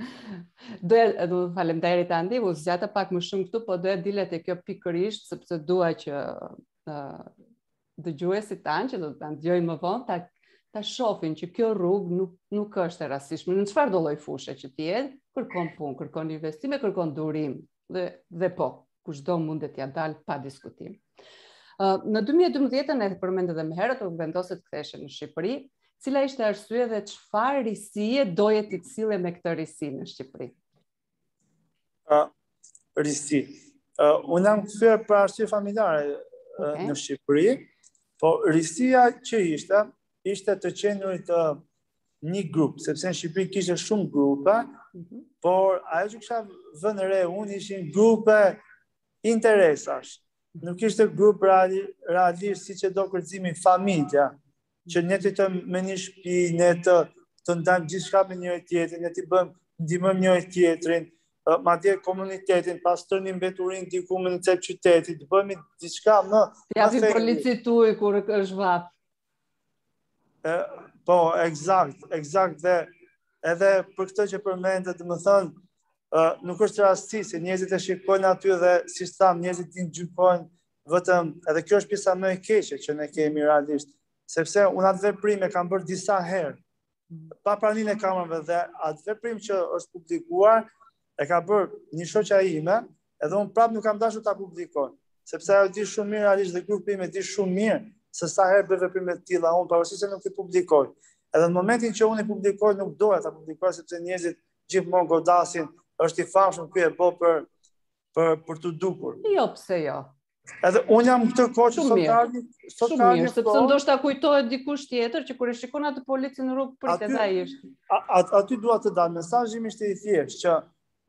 Doja, do të faleminderit Andi, u zgjata pak më shumë këtu, po doja dilet e kjo pikërisht, sepse dua që uh, dëgjuesit tanë, që do të ndjojnë më vonë, ta, ta shohin që kjo rrugë nuk, nuk është e rastishme. Në çfarë do lloj fushe që ti je, kërkon punë, kërkon investime, kërkon durim. Dhe, dhe po, kushdo mundet t'ja dalë pa diskutim. Uh, në dy mijë e dymbëdhjetë e përmendë edhe më herët, u vendoset ktheshe në Shqipëri. Cila ishte arsye dhe çfarë risie doje ti të sille me këtë risi në Shqipëri? Uh, risi. Uh, unë jam kthyer për arsye familjare uh, okay. në Shqipëri, po risia që ishte, ishte të qenurit të një grup, sepse në Shqipëri kishte shumë grupe, mm-hmm. por ajo që kisha vënë re unë ishin grupe interesash. nuk ishte grup reali, realisht si që do kërcimi familja, që ne të të me një shtëpi, ne të, të ndajmë gjithçka me njëri tjetrin, ne të bëjmë, ndihmojmë njëri tjetrin, madje komunitetin, pas tërni mbeturin diku në cep qytetit, të bëjmë diçka më të japim policit tuaj kur është vap. Po, eksakt, eksakt dhe edhe për këtë që përmendet, dhe më thënë, Uh, nuk është rasti se njerëzit e shikojnë aty dhe si tham njerëzit din gjykojnë vetëm, edhe kjo është pjesa më e keqe që ne kemi realisht, sepse unë atë veprim e kam bërë disa herë pa praninë e kamerave dhe atë veprim që është publikuar e ka bërë një shoqja ime, edhe unë prapë nuk kam dashur ta publikoj, sepse ajo di shumë mirë realisht dhe grupi im e di shumë mirë se sa herë bëj veprime të tilla unë pavarësisht se nuk i publikoj. Edhe në momentin që unë i publikoj nuk doja ta publikoj sepse njerëzit gjithmonë godasin është i famshëm ky e bë për për për të dukur. Jo, pse jo. Edhe unë jam këtë kohë që sot tani, sot tani, sepse ndoshta kujtohet dikush tjetër që kur e shikon atë policin në rrugë pritet ai është. Aty dua të dal mesazhi im ishte i thjeshtë që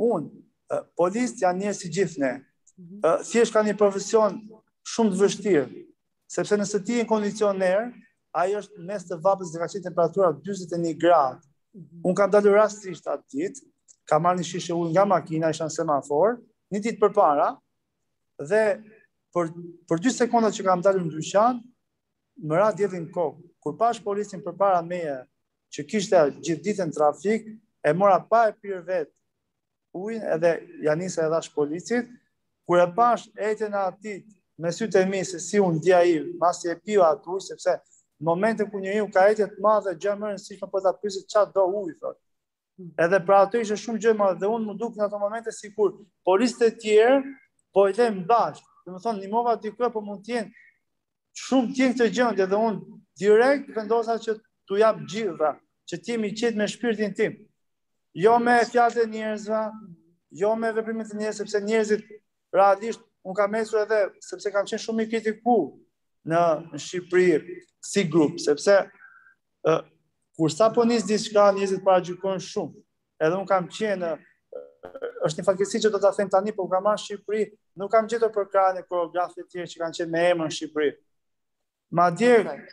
unë policët janë njerëz si gjithë ne. Thjesht kanë një profesion shumë të vështirë, sepse nëse ti je në kondicioner, ai është mes të vapës dhe ka qenë temperatura dyzet e një gradë. Unë kam dalur rastisht atë ditë, ka marrë një shishe ujë nga makina, isha në semafor, një ditë përpara, dhe për, për dy sekonda që kam dalur në dyqan, më ra dielli në kokë. Kur pash policin përpara meje, që kishte gjithë ditën trafik, e mora pa e pirë vetë ujin, edhe ja nisa e dhash policit, kur e pash ejtën e atit, me sytë e mi se si unë dja i, masi e pio atë ujë, sepse në momente ku njeriu ka ejtët të madhe, gjë më rëndësishme po ta pyesit çfarë do ujë, thotë. Edhe pra ato ishte shumë gjë e madhe dhe unë më duk në ato momente sikur policët e tjerë po i lëm bashkë. Do të thonë nimova diku po mund të jenë shumë tjerë këtë gjendje dhe unë direkt vendosa që t'u jap gjitha, që ti mi qet me shpirtin tim. Jo me fjalët e njerëzve, jo me veprimet e njerëzve, sepse njerëzit realisht unë kam mesur edhe sepse kam qenë shumë i kritikuar në, në Shqipëri si grup, sepse uh, kur sa po nis diçka, njerëzit paragjykojnë shumë. Edhe unë kam qenë, është një fatkeqësi që do ta them tani, por kam marrë në Shqipëri, nuk kam gjetur për krahun e koreografëve të tjerë që kanë qenë me emër në Shqipëri. Madje,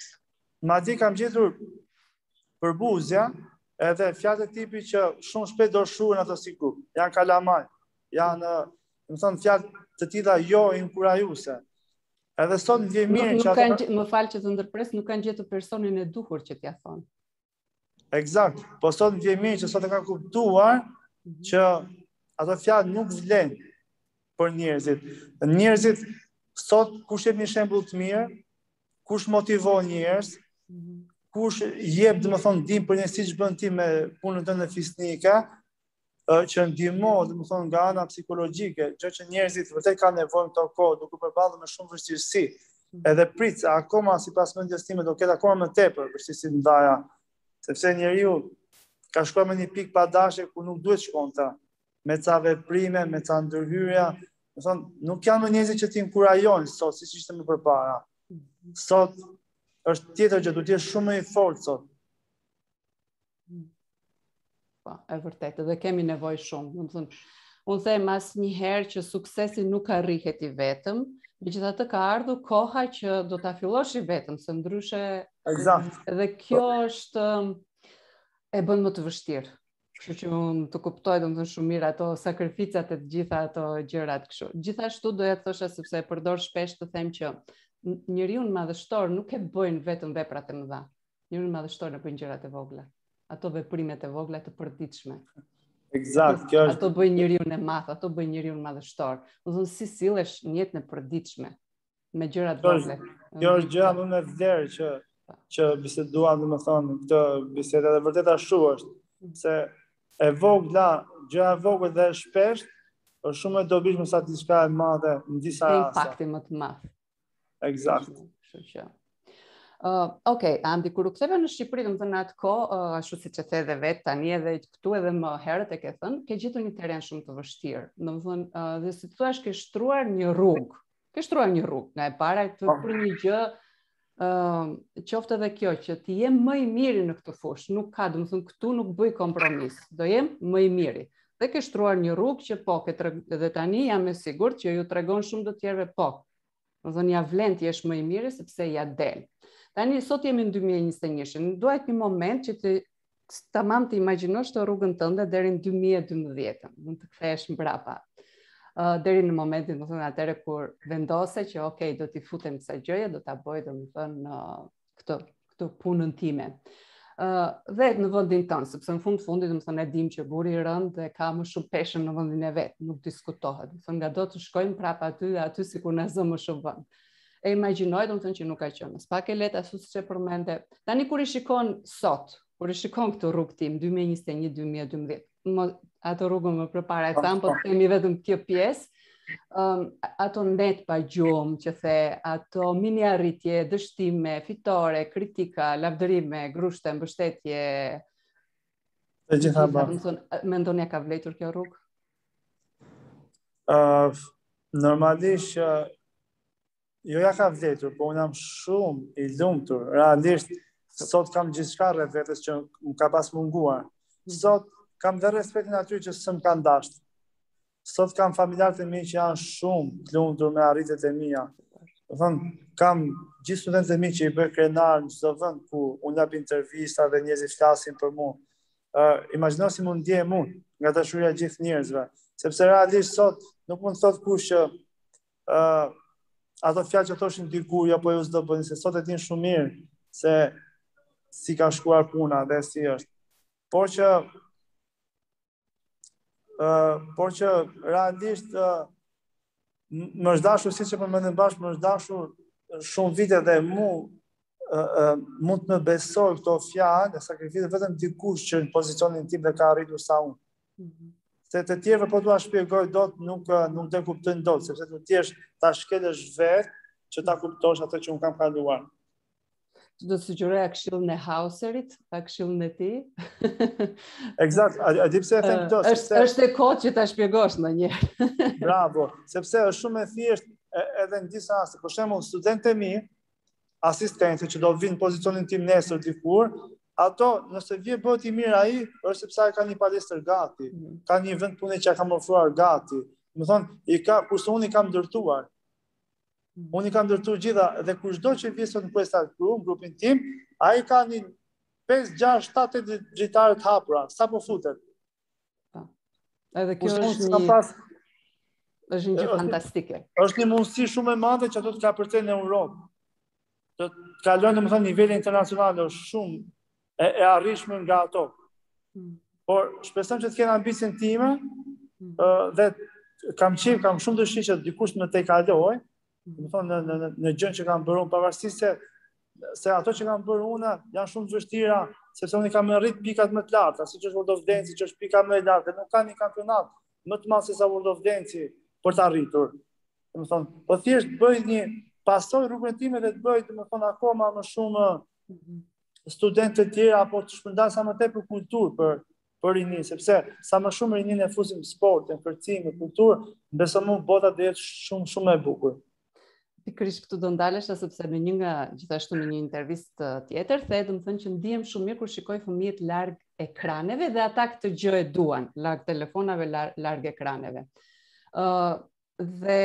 madje kam gjetur për buzja, edhe fjalë të tipit që shumë shpejt do shruhen ato si grup. Janë kalamaj, janë, do të thonë fjalë të tilla jo inkurajuese. Edhe sot më vjen mirë që ata më fal që të ndërpres, nuk kanë gjetur personin e duhur që t'ia thonë. Eksakt, po sot më vjen mirë që sot e kanë kuptuar që ato fjalë nuk vlen për njerëzit. Njerëzit sot kush jep një shembull të mirë, kush motivon njerëz, kush jep, domethënë, dim për një siç bën ti me punën tënde fisnike, që ndihmon, domethënë, nga ana psikologjike, gjë që njerëzit vërtet kanë nevojë këto kohë, duke përballur me shumë vështirësi. Edhe prit se akoma sipas mendjes time do ketë akoma më tepër vështirësi të ndaja. Sepse njeriu ka shkuar me një pikë pa dashje ku nuk duhet shkonte, me ca veprime, me ca ndërhyrja, do thonë, nuk janë më njerëzit që t'inkurajon sot siç ishte më përpara. Sot është tjetër gjë, duhet të jesh shumë më i fortë sot. Po, e vërtetë, dhe kemi nevojë shumë. Do të thonë, unë them asnjëherë që suksesi nuk arrihet i vetëm, megjithatë ka ardhur koha që do ta fillosh i vetëm, se ndryshe edhe kjo është e bën më të vështirë. Kështu që unë të kuptoj domethënë shumë mirë ato sakrificat e të gjitha ato gjërat kështu. Gjithashtu doja të thosha, sepse e përdor shpesh, të them që njeriu madhështor nuk e bëjnë vetëm veprat e mëdha. Njeriu madhështor e bën gjërat e vogla. Ato veprimet e vogla të përditshme. Eksakt, kjo është. Ato bëjnë njeriu e madh, ato bëjnë njeriu madhështor. Do të thonë si sillesh në jetën e përditshme me gjërat vogla. Kjo është gjëja më e vlerë që që biseduam, domethënë, këtë bisedë edhe vërtet ashtu është, se e vogla, gjëja e vogël dhe shpesh është shumë e dobishme sa diçka e madhe në disa raste. Impakti më të madh. Eksakt. Kështu që. Uh, okay, Andi, kur u ktheve në Shqipëri, domethënë atë kohë, uh, ashtu siç e the edhe vetë tani edhe këtu edhe më herët e ke thënë, ke gjetur një terren shumë të vështirë. Domethënë, uh, dhe si thua, ke shtruar një rrugë. Ke shtruar një rrugë, nga e para të për një gjë, uh, qoftë edhe kjo që ti je më i miri në këtë fushë, nuk ka, domethënë këtu nuk bëj kompromis. Do jem më i miri. Dhe ke shtruar një rrugë që po, ke dhe tani jam e sigurt që ju tregon shumë të tjerëve po. Do të thonë ja vlen ti jesh më i mirë sepse ja del. Tani sot jemi në dy mijë e njëzet e një, duhet një moment që të tamam të imagjinosh të rrugën tënde deri në dy mijë e dymbëdhjetë, mund të kthehesh mbrapa. Uh, deri në momentin, do të thënë atëre kur vendose që ok, do t'i futem kësaj gjëje, do ta bëj, do të thënë uh, këtë këtë punën time. Uh, dhe në vendin tonë, sepse në fund fundit, do të thënë e dim që buri i rënd dhe ka më shumë peshën në vendin e vet, nuk diskutohet. Do të thënë nga do të shkojmë prapë aty, aty sikur na zë më shumë vend. E imagjinoj, do të thënë që nuk ka qenë. S'pak e lehtë ashtu siç e përmende. Tani kur i shikon sot, kur i shikon këtë rrugë tim dy mijë e njëzet e një dy mijë e dymbëdhjetë, ato rrugën më përpara e tham, po themi vetëm kjo pjesë, um, ato net pa gjumë që the, ato mini arritje, dështime, fitore, kritika, lavdërime, grushte, mbështetje. Të gjitha ba. Mendoni ka vlerëtur kjo rrugë? Uh, normalisht uh, jo ja ka vlerëtur, po unë jam shumë i lumtur. Realisht sot kam gjithçka rreth vetes që më ka pas munguar. Sot kam dhe respektin aty që s'm kanë dashur. Sot kam familjarët e mi që janë shumë të lumtur me arritjet e mia. Do thonë, kam gjithë studentët e mi që i bëj krenar në çdo vend ku unë jap intervista dhe njerëzit flasin për mua. Uh, Imagjino si mund ndjehem unë nga dashuria e gjithë njerëzve, sepse realisht sot nuk mund të thotë kush që uh, ato fjalë që thoshin dikur apo ju s'do bëni, se sot e din shumë mirë se si ka shkuar puna dhe si është. Por që Uh, por që realisht uh, më është dashur, si që përmendëm bashkë, më është dashur shumë vite dhe mu uh, uh, mund të më besoj këto fjalë dhe sakrificë vetëm dikush që në pozicionin tim dhe ka arritur sa unë. Mm-hmm. Se të tjerëve po t'ua shpjegoj dot nuk nuk të kuptojnë dot, sepse të tjerë ta shkelësh vetë që ta kuptosh atë që unë kam kaluar. Do të sugjeroja këshillën e Hauserit, pa këshillën e tij. Eksakt, a, a di pse e them këto? Është është e kohë që ta shpjegosh ndonjëherë. Bravo, sepse është shumë e thjeshtë edhe në disa raste. Për shembull, studentët e mi, asistentë që do vinë në pozicionin tim nesër dikur, ato nëse vjen bëhet i mirë ai, është sepse ai ka një palestër gati, mm. ka një vend pune që ka më ofruar gati. Do thonë, i ka kurse unë i kam ndërtuar. Unë i kam ndërtuar gjitha dhe kushdo që vjen sot në Questa Group, grupin tim, ai ka një pesë, gjashtë, shtatë dritare të hapura, sa po futet. Edhe kjo është një pas... është një gjë fantastike. Është një mundësi shumë e madhe që ato të ka përcjell në Europë. Të kalojnë domethënë nivele internacionale, është shumë e, e arritshme nga ato. Hmm. Por shpresoj që të kenë ambicien time, hmm. uh, dhe kam qenë, kam shumë dëshirë që dikush më tej kaloj. Më thonë në, në, në gjën që kam bërë unë, pavarësisht se, se ato që kam bërë unë janë shumë të vështira, sepse unë i kam rrit pikat më të larta, siç është World of Dance, që është pika më e lartë, nuk ka një kampionat më të madh se sa World of Dance për të arritur. Do të thonë, po thjesht bëj një pasoj rrugën time dhe të bëj, do të thonë, akoma më shumë studentë të tjerë apo të shpërndan sa më tepër kulturë për për rinin, sepse sa më shumë rinin e fusim sport, e kërcim, e kulturë, besoj më bota do jetë shumë shumë e bukur. Pikërisht këtu do ndalesh, sepse në një nga gjithashtu në një intervistë tjetër, the domethënë që ndihem shumë mirë kur shikoj fëmijët larg ekraneve dhe ata këtë gjë e duan, larg telefonave, larg, larg ekraneve. Ë uh, dhe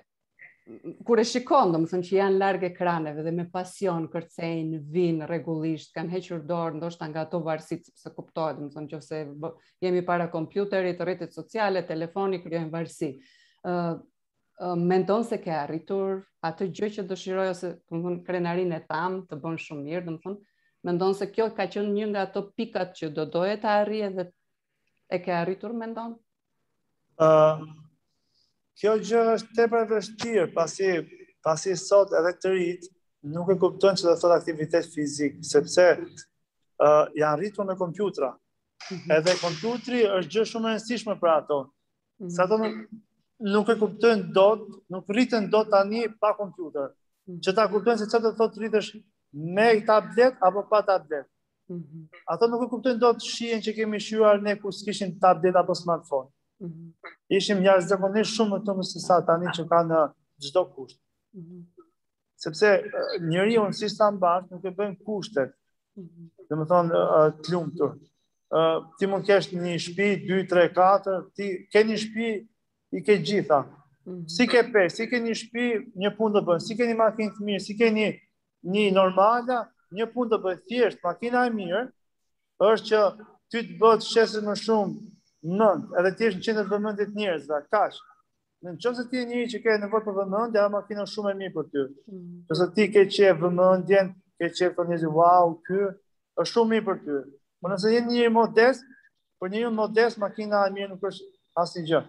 kur e shikon, domethënë që janë larg ekraneve dhe me pasion kërcejnë, vinë rregullisht, kanë hequr dorë ndoshta nga ato varësitë, sepse kuptohet, domethënë nëse jemi para kompjuterit, rrjetet sociale, telefoni krijojnë varësi. Ë uh, mendon se ke arritur atë gjë që dëshiroj ose domethënë krenarinë e tam të bën shumë mirë, domethënë mendon se kjo ka qenë një nga ato pikat që do doje të arrije dhe e ke arritur, mendon? Uh, kjo gjë është tepër e vështirë, pasi pasi sot edhe të rit nuk e kuptojnë çfarë do thotë aktivitet fizik, sepse uh, janë rritur me kompjutra. Mm-hmm. Edhe kompjutri është gjë shumë e rëndësishme për ato. Mm-hmm. Sa ato nuk e kuptojnë dot, nuk rriten dot tani pa kompjuter. Mm-hmm. Që ta kuptojnë se çfarë do thotë rritesh me tablet apo pa tablet. Mm-hmm. Ato nuk e kuptojnë dot shihen që kemi shijuar ne kur s'kishim tablet apo smartphone. Mm-hmm. Ishim jashtëzakonisht shumë më të mësuar se sa tani që kanë në çdo kusht. Mm-hmm. Sepse uh, njeriu si sa mbash nuk e bën kushtet. Mm-hmm. Domethënë uh, të lumtur. Uh, ti mund kesh një shtëpi dy, tre, katër, ti ke një shtëpi i ke gjitha. Si ke pe, si ke një shtëpi, një punë të bën, si ke një makinë të mirë, si ke një një normale, një punë të bën thjesht, makina e mirë, është që ty të bëhet shesë më shumë mend, edhe ti je në qendër vëmendje të njerëzve, kaq. Në qoftë se ti je njëri që ke nevojë për vëmendje, ajo makina është shumë e mirë për ty. Nëse ti ke qef vëmendjen, ke qef të njerëzit, wow, ky është shumë mirë për ty. Por nëse je një modest, për një modest makina e mirë nuk është asnjë.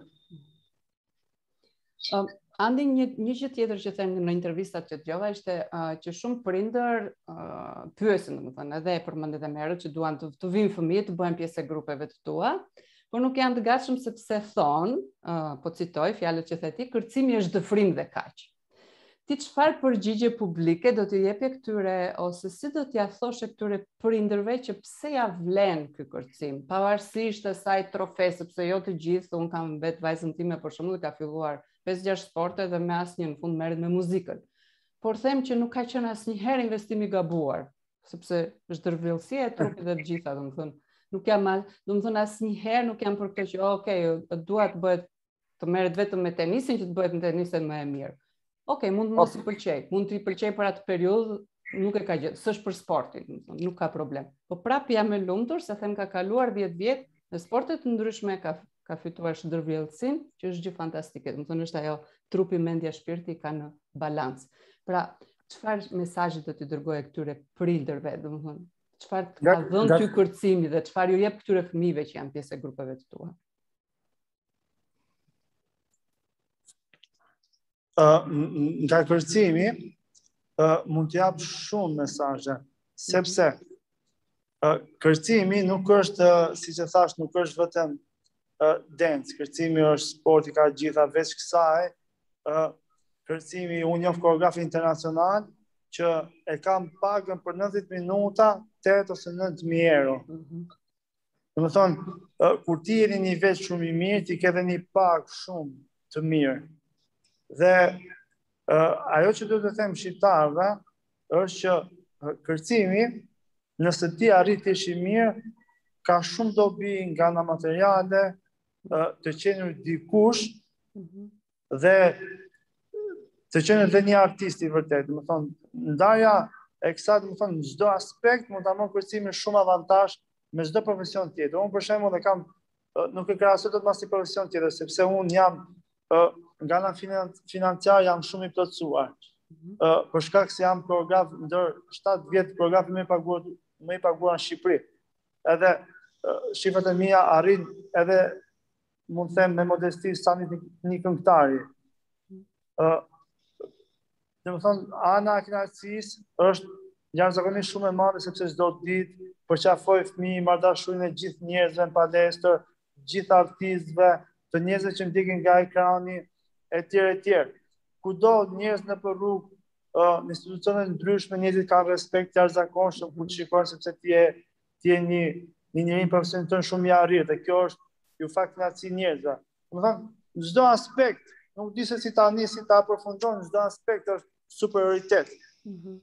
Um, Andi, një, një gjë tjetër që them në intervistat që dëgjova ishte uh, që shumë prindër uh, pyesin, domethënë, edhe e përmendet e merret që duan të, të vinë fëmijë të bëhen pjesë e grupeve të tua, por nuk janë të gatshëm sepse thon, uh, po citoj fjalët që the ti, kërcimi është dëfrim dhe kaq. Ti çfarë përgjigje publike do t'i jepje këtyre ose si do t'ia thoshe këtyre prindërve që pse ja vlen ky kërcim, pavarësisht asaj trofe, sepse jo të gjithë, un kam vet vajzën time për shembull ka filluar pesë gjashtë sporte dhe me asnjë në fund merret me muzikën. Por them që nuk ka qenë asnjëherë investim i gabuar, sepse është ndërvillësia e trupit dhe të gjitha, domethënë, nuk jam, domethënë asnjëherë nuk jam për këtë që okay, dua të bëhet të merret vetëm me tenisin që të bëhet në tenisen më e mirë. Okej, mund mos i pëlqej, mund t'i pëlqej për atë periudhë, nuk e ka gjë, s'është për sportin, domethënë, nuk ka problem. Po prap jam e lumtur se them ka kaluar dhjetë vjet në sporte të ndryshme ka ka fituar shndërvjellësin, që është gjë fantastike. Domethënë është ajo trupi, mendja, shpirti ka në balancë. Pra, çfarë mesazhi do t'i dërgoje këtyre prindërve, domethënë, çfarë ka dhënë ty kërcimi dhe çfarë ju jep këtyre fëmijëve që janë pjesë e grupeve të tua? Uh, nga kërcimi, uh, mund të jap shumë mesazhe, sepse uh, kërcimi nuk është, uh, siç e thash, nuk është vetëm Uh, dance, kërcimi është sport i ka gjitha, veç kësaj, uh, kërcimi, unë njoh koreografë internacional që e kam pagën për nëntëdhjetë minuta, tetë ose nëntë mijë euro. Mm-hmm. Dhe më thonë, uh, kur ti jeni një veç shumë i mirë, ti ke dhe një pagë shumë të mirë. Dhe uh, ajo që duhet të them shqiptarëve, është që uh, kërcimi, nëse ti arrit të jesh i mirë, ka shumë dobi nga ana materiale, të qenur dikush dhe të qenur dhe një artist i vërtet. Më thonë, ndarja e kësaj, më thonë, në çdo aspekt mund ta marrë kërcimin shumë avantazh me çdo profesion tjetër. Unë për shembull e kam, nuk e krahasoj dot me asnjë profesion tjetër, sepse unë jam nga ana financiare jam shumë i plotësuar. Për shkak se jam koreograf ndër shtatë vjet koreograf më i paguar më i paguar në Shqipëri. Edhe shifrat e mia arrin edhe mund të them me modesti sa një, një këngëtari. Uh, dhe më thonë, ana e kënaqësisë është jashtëzakonisht shumë e madhe sepse çdo ditë përqafoj fëmijë, marrdashurinë e gjithë njerëzve në palestër, gjithë artistëve, të njerëzve që ndjekin nga ekrani, etj etj. Kudo njerëz në për rrugë, uh, në institucione ndryshme, njerëzit kanë respekt të jashtëzakonshëm kur të shikojnë sepse ti je ti je një një njeri në profesionin tënd shumë i arrirë, dhe kjo është ju fakt kënaqësi njerëzve. Do të thonë, në çdo aspekt, nuk di se si ta nisi ta përfundon, çdo aspekt është superioritet. Mm-hmm.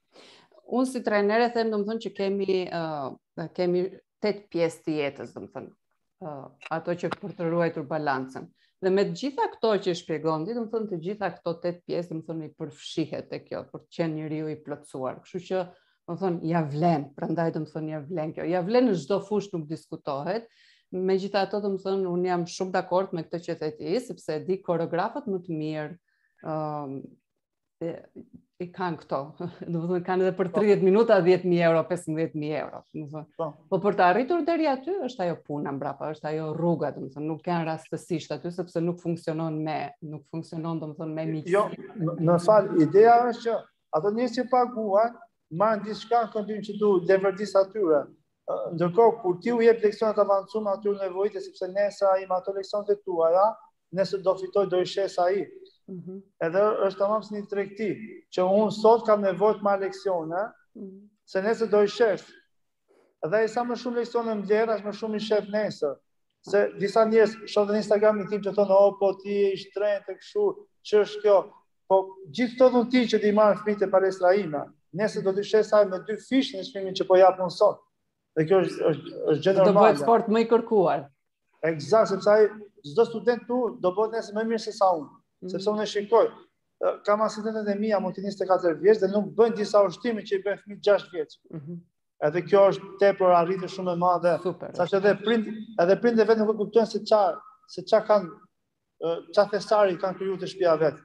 Unë si trajnere them domethënë që kemi uh, kemi tetë pjesë të jetës, domethënë, uh, ato që për të ruajtur balancën. Dhe me të gjitha këto që shpjegon ti, domethënë të gjitha këto tetë pjesë domethënë i përfshihet te kjo për të qenë njeriu i plotësuar. Kështu që domethënë ja vlen, prandaj domethënë ja vlen kjo. Ja vlen në çdo fushë, nuk diskutohet. Megjithatë, domethënë unë jam shumë dakord me këtë që the ti, sepse di koreografët më të mirë um, e, i kanë këto. Domethënë kanë edhe për tridhjetë minuta dhjetë mijë euro, pesëmbëdhjetë mijë euro. Domethënë. Po për të arritur deri aty është ajo puna mbrapa, është ajo rruga, domethënë nuk janë rastësisht aty sepse nuk funksionon me, nuk funksionon domethënë me miqësi. Jo, në fal, ideja është që ato njerëz që paguajnë marrin diçka në kontim që du leverdis atyre. Ndërkohë, kur ti u jep leksionet avancuar atyre nevojite, sepse nesër ai me ato leksionet e tuaja, nesër do fitoj, do i shes ai. Mm-hmm. Edhe është tamam si një tregti, që unë sot kam nevojë të marr leksione, mm-hmm. se nesër do i shes. Edhe ai sa më shumë leksione mbledh, as më shumë i shef nesër. Se disa njerëz shohin në Instagramin tim që thonë, "Oh, po ti je i shtrenjtë kështu, ç'është kjo?" Po gjithë këto dhun ti që ti marr fëmijët e palestra ime, nesër do të shes ai me dy fish në çmimin që po jap unë sot. Dhe kjo është është është gjë normale. Do bëhet sport më i kërkuar. Eksakt, sepse ai çdo student tu do bëhet nesër më mirë se sa unë. Sepse unë e shikoj, kam asistentet e mia mund të njëzet e katër vjeç dhe nuk bëjnë disa ushtime që i bëjnë fëmijë gjashtë vjeç. Edhe kjo është tepër arritje shumë e madhe. Saqë edhe prind, edhe prindë vetë nuk e kuptojnë se çfarë, se çfarë kanë, çfarë thesari kanë krijuar të shtëpia vet.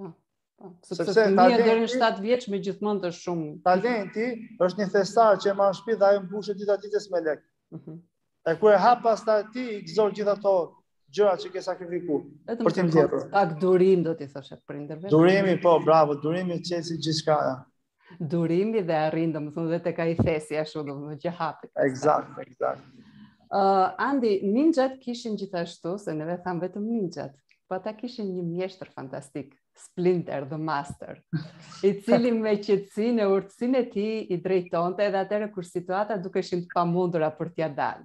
Sepse fëmia deri në shtatë vjeç me gjithmonë të shumë. Talenti është një thesar që e marr në shtëpi dhe ajo mbushet dita ditës me lek. E kur e hap pastaj ti i gëzon gjithë ato gjëra që ke sakrifikuar për të ndjetur. Pak durim do t'i thoshe prindërve. Durimi, po, bravo, durimi qesi gjithçka. Durimi dhe arrin, domethënë dhe tek ai thesi ashtu domethënë që hapet. Eksakt, eksakt. Uh, Andi, ninjat kishin gjithashtu, se neve tham vetëm ninjat, po ata kishin një mjeshtër fantastik, Splinter, the Master, i cili me qetësinë e urtësinë e tij i drejtonte edhe atëherë kur situata dukeshin të pamundura për t'ia dalë.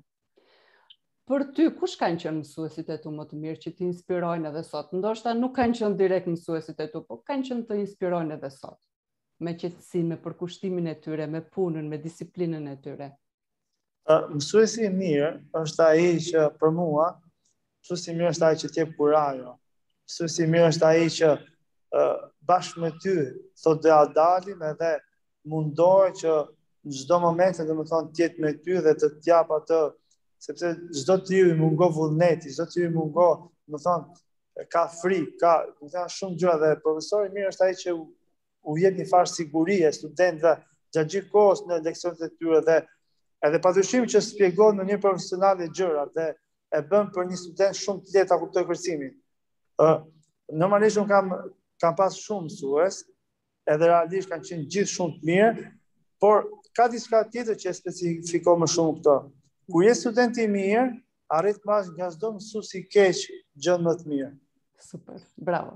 Për ty, kush kanë qenë mësuesit e tu më të mirë që t'i inspirojnë edhe sot? Ndoshta nuk kanë qenë direkt mësuesit e tu, po kanë qenë të inspirojnë edhe sot. Me qetësi, me përkushtimin e tyre, me punën, me disiplinën e tyre. Uh, mësuesi i mirë është ai që për mua, mësuesi i mirë është ai që t'jep kurajo. Mësuesi i mirë është ai që uh, bashkë me ty thot dhe a dalim edhe mundohet që në çdo moment dhe më thonë t'jetë me ty dhe të t'jap atë, sepse çdo të ju i mungo vullneti, çdo të ju i mungo, më thonë, ka frikë, ka, më thonë shumë gjëra dhe profesori mirë është ai që u, u jep një farë sigurie studentëve gjatë gjithë kohës në leksionet e tyre dhe edhe padyshim që shpjegon në një profesionale gjëra dhe e bën për një student shumë të lehtë ta kuptoj kërcimin. Ë, normalisht un kam kam pas shumë mësues, edhe realisht kanë qenë gjithë shumë të mirë, por ka diçka tjetër që e specifikon më shumë këto. Kur je student i mirë, arrit të marrësh nga çdo mësues i keq gjë më të mirë. Super, bravo.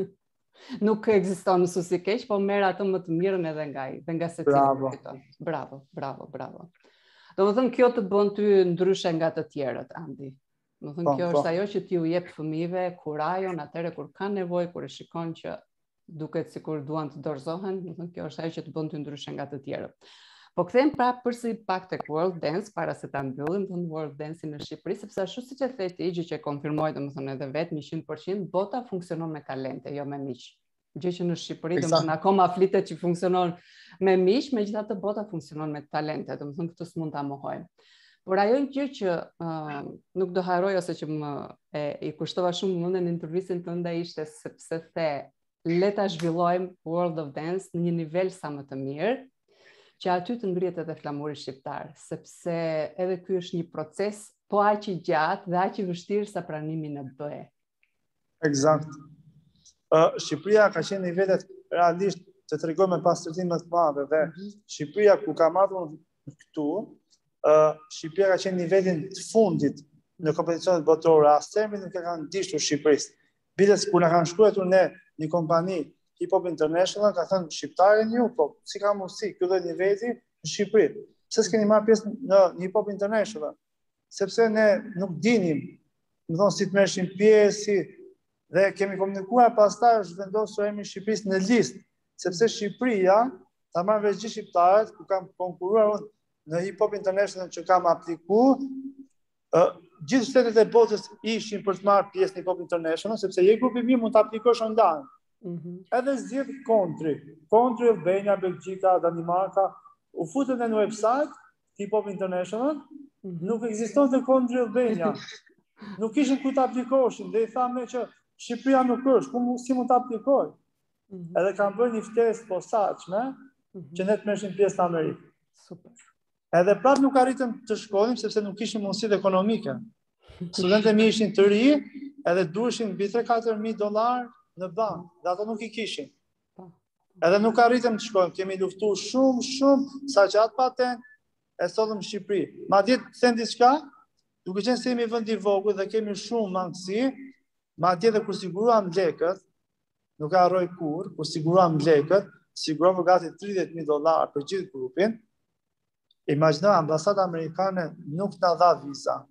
Nuk ekziston mësues i keq, po merr atë më të mirën edhe nga ai, dhe nga secili fiton. Bravo, bravo, bravo. Domethënë kjo të bën ty ndryshe nga të tjerët, Andi. Domethënë kjo është ajo që ti u jep fëmijëve kurajon atëherë kur kanë nevojë, kur e shikon që duket sikur duan të dorëzohen, domethënë kjo është ajo që të bën ty ndryshe nga të tjerët. Po kthejmë prapë përsi pak tek World Dance para se ta mbyllim të World Dance në Shqipëri, sepse ashtu siç e the ti, gjë që konfirmoj domethënë edhe vetë me njëqind përqind, bota funksionon me talente, jo me miq. Gjë që në Shqipëri domethënë akoma flitet që funksionon me miq, megjithatë bota funksionon me talente, domethënë këtë s'mund ta mohojmë. Por ajo gjë që uh, nuk do harroj ose që më e, i kushtova shumë mendën në intervistën tënde ishte sepse the le ta zhvillojmë World of Dance në një nivel sa më të mirë, që aty të ngrihet edhe flamuri shqiptar, sepse edhe ky është një proces po aq i gjatë dhe aq i vështirë sa pranimi në B E. Eksakt. Uh, Shqipëria ka qenë nivelet realisht të tregoj me pastërtim më të madhe dhe mm-hmm. Shqipëria ku ka marrë këtu, uh, Shqipëria ka qenë nivelin të fundit në kompeticionet botërore, as termi nuk e kanë dishtur Shqipërisë. Biles kur na kanë shkruar ne një kompani Hip Hop International, ka thënë shqiptarën ju, po si ka mundësi ky lloj niveli në Shqipëri? Pse s'keni marrë pjesë në Hip Hop International? Sepse ne nuk dinim, më thonë si të merreshim pjesë, dhe kemi komunikuar pastaj është vendosur emri i Shqipërisë në listë, sepse Shqipëria ta marrë vesh gjithë shqiptarët ku kam konkuruar në Hip Hop International që kam aplikuar, uh, gjithë shtetet e botës ishin për të marrë pjesë në Hip Hop International, sepse je grupi mirë mund ta aplikosh online. Mm-hmm. Edhe zgjidh country, country Albania, Belgjika, Danimarka, u futën në website Hip Hop International, mm-hmm. Nuk ekzistonte country Albania. Nuk kishin ku ta aplikoshin, dhe i thamë që Shqipëria nuk është, ku si mund ta aplikoj? Mm-hmm. Edhe kanë bërë një ftesë posaçme, mm-hmm. që ne të merreshim pjesë në Amerikë. Super. Edhe prapë nuk arritëm të shkonim sepse nuk kishim mundësitë ekonomike. Studentët mi ishin të ri, edhe duheshin mbi tre katër mijë dollar në bankë, dhe ato nuk i kishin. Edhe nuk arritëm të shkojmë, kemi luftuar shumë, shumë, sa që atë patent e sollëm në Shqipëri. Madje të them diçka, duke qenë se jemi vend i vogël dhe kemi shumë mangësi, madje edhe kur siguruam lekët, nuk e harroj kurrë, kur siguruam lekët, sigurova gati tridhjetë mijë dollar për gjithë grupin. Imagjino, ambasada amerikane nuk na dha viza.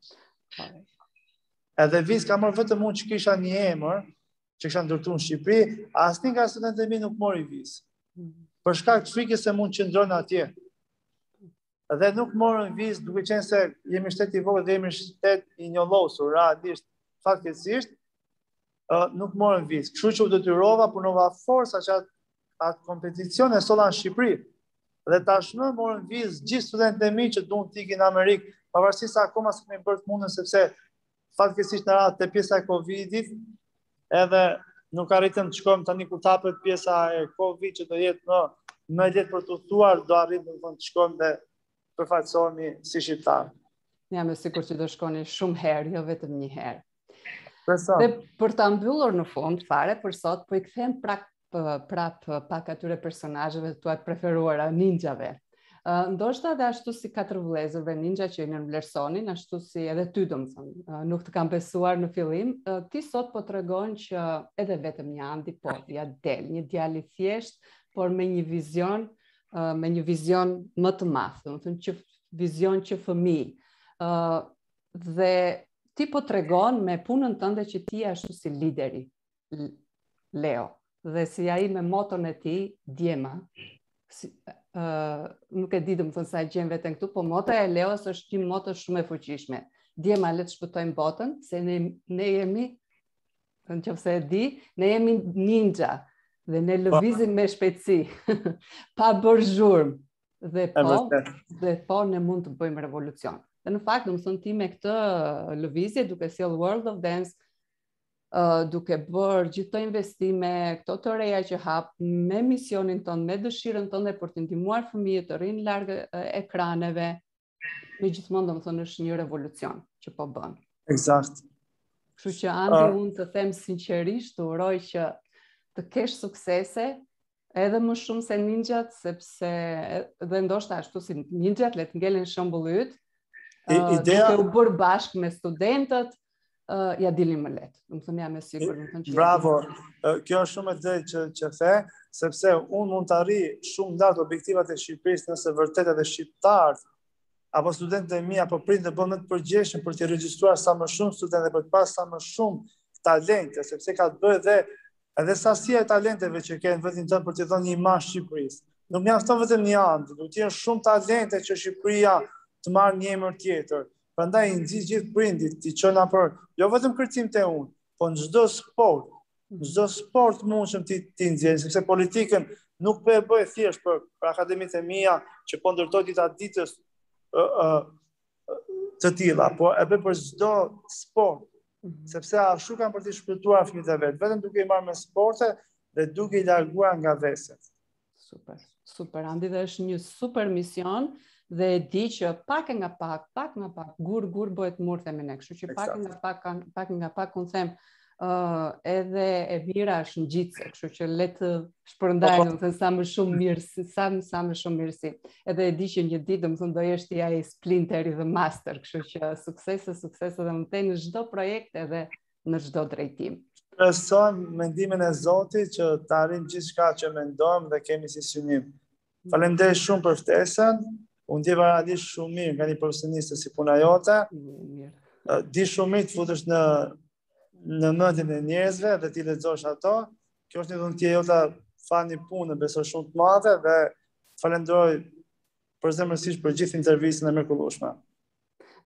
Edhe vizë ka marrë vetëm unë që kisha një emër, që kisha ndërtuar në Shqipëri, asnjë nga studentët e mi nuk mori vizë. Për shkak të frikës se mund qëndron atje. Dhe nuk morën vizë, duke qenë se jemi shtet i vogël dhe jemi shtet i njollosur, realisht, fatkeqësisht, uh, nuk morën vizë. Kështu që u detyrova, punova forca që atë, atë kompeticion e sola në Shqipëri. Dhe tashmë morën vizë gjithë studentët e mi që duan të ikin në Amerikë, pavarësisht se akoma s'kemi bërë të mundën sepse fatkeqësisht në radhë te pjesa e Covidit, edhe nuk arritëm të shkojmë tani kur tapet pjesa e Covid që do jetë më më lehtë për të udhëtuar, do arritëm të shkojmë dhe përfaqësohemi si shqiptar. Jam e sigurt që do shkoni shumë herë, jo vetëm një herë. Përsa. Dhe për ta mbyllur në fund fare për sot, po i kthem prap prap pak atyre personazheve tuaj preferuara, ninjave. Uh, ndoshta dhe ashtu si katër vëllezërve ninja që i vlerësonin, ashtu si edhe ty domethënë, uh, nuk të kam besuar në fillim, uh, ti sot po tregon që edhe vetëm një andi po ja del, një djalë i thjesht, por me një vizion, uh, me një vizion më të madh, domethënë që vizion që fëmijë. Uh, dhe ti po tregon me punën tënde që ti ashtu si lideri, Leo, dhe si ai me moton e tij, Djema. Si, uh, nuk e di dhe më thënë sa e gjenë vetën këtu, po mota e Leos është një moto shumë e fuqishme. Djema, le të shpëtojmë botën, se ne, ne jemi, në që fëse e di, ne jemi ninja, dhe ne lëvizim me shpejtësi, pa bërë zhurmë, dhe po, dhe po ne mund të bëjmë revolucion. Dhe në fakt, më thënë ti me këtë lëvizje, duke sjell World of Dance, Uh, duke bërë gjithë të investime, këto të reja që hapë, me misionin tonë, me dëshirën tonë dhe për të ndihmuar fëmijët të rinë largë uh, ekraneve, me gjithmonë do më thënë është një revolucion që po bënë. Eksakt. Kështu që Andi, uh, unë të them sinqerisht, të uroj që të kesh suksese, edhe më shumë se ninjat, sepse dhe ndoshta ashtu si ninjat, le të ngelen shembull yt, uh, idea... duke u bërë bashkë me studentët, Uh, ja dilin më letë. Më thënë jam e sigur. Bravo. Uh, kjo është shumë e drejtë që, që the, sepse unë mund të arri shumë lartë objektivat e Shqipërisë nëse vërtet edhe shqiptarët, apo studentët e mi, apo prindë të bënë të përgjeshëm për të regjistruar sa më shumë studentë, për të pas sa më shumë talente, sepse ka të bëjë dhe edhe sasia e talenteve që kenë vetin tënë për të dhënë një imazh Shqipërisë. Nuk mjafton vetëm një anë, duhet të jenë shumë talente që Shqipëria të marrë një emër tjetër. Prandaj nxit gjithë prindit të çojnë për jo vetëm kërcim të unë, po në çdo sport, në çdo sport mundshëm ti ti nxjerrë, sepse politikën nuk po e bëj thjesht për, për akademitë e mia që po ndërtoj dita ditës ë ë të tilla, po e bëj për çdo sport, sepse ashtu kanë për të shpëtuar fëmijët e vet, vetëm duke i marrë me sporte dhe duke i larguar nga veset. Super, super Andi, dhe është një super mision. Dhe e di që pak e nga pak, pak nga pak, gur, gur bëhet mur, themi ne, kështu që pak nga pak, pak nga pak, unë them, uh, edhe e mira është në gjitëse, kështu që le të shpërndajnë, më thënë, sa më shumë mirësi, sa, sa më shumë mirësi. Edhe e di që një ditë, më thënë, do jesh ti ai splinteri dhe master, kështu që suksese, suksese dhe më tej në çdo projekt edhe në çdo drejtim. Shpresojmë mendimin e Zotit që të arrijmë gjithçka që mendojmë dhe kemi si synim. Faleminderit shumë për ftesën. Unë ndjeva realisht shumë mirë nga një profesioniste si puna jote. Mirë. Di shumë mirë të futesh në në mendjen e njerëzve dhe ti lexosh ato. Kjo është një dhëntie jote, fani punë, besoj shumë të madhe dhe falenderoj përzemërsisht për gjithë intervistën e mrekullueshme.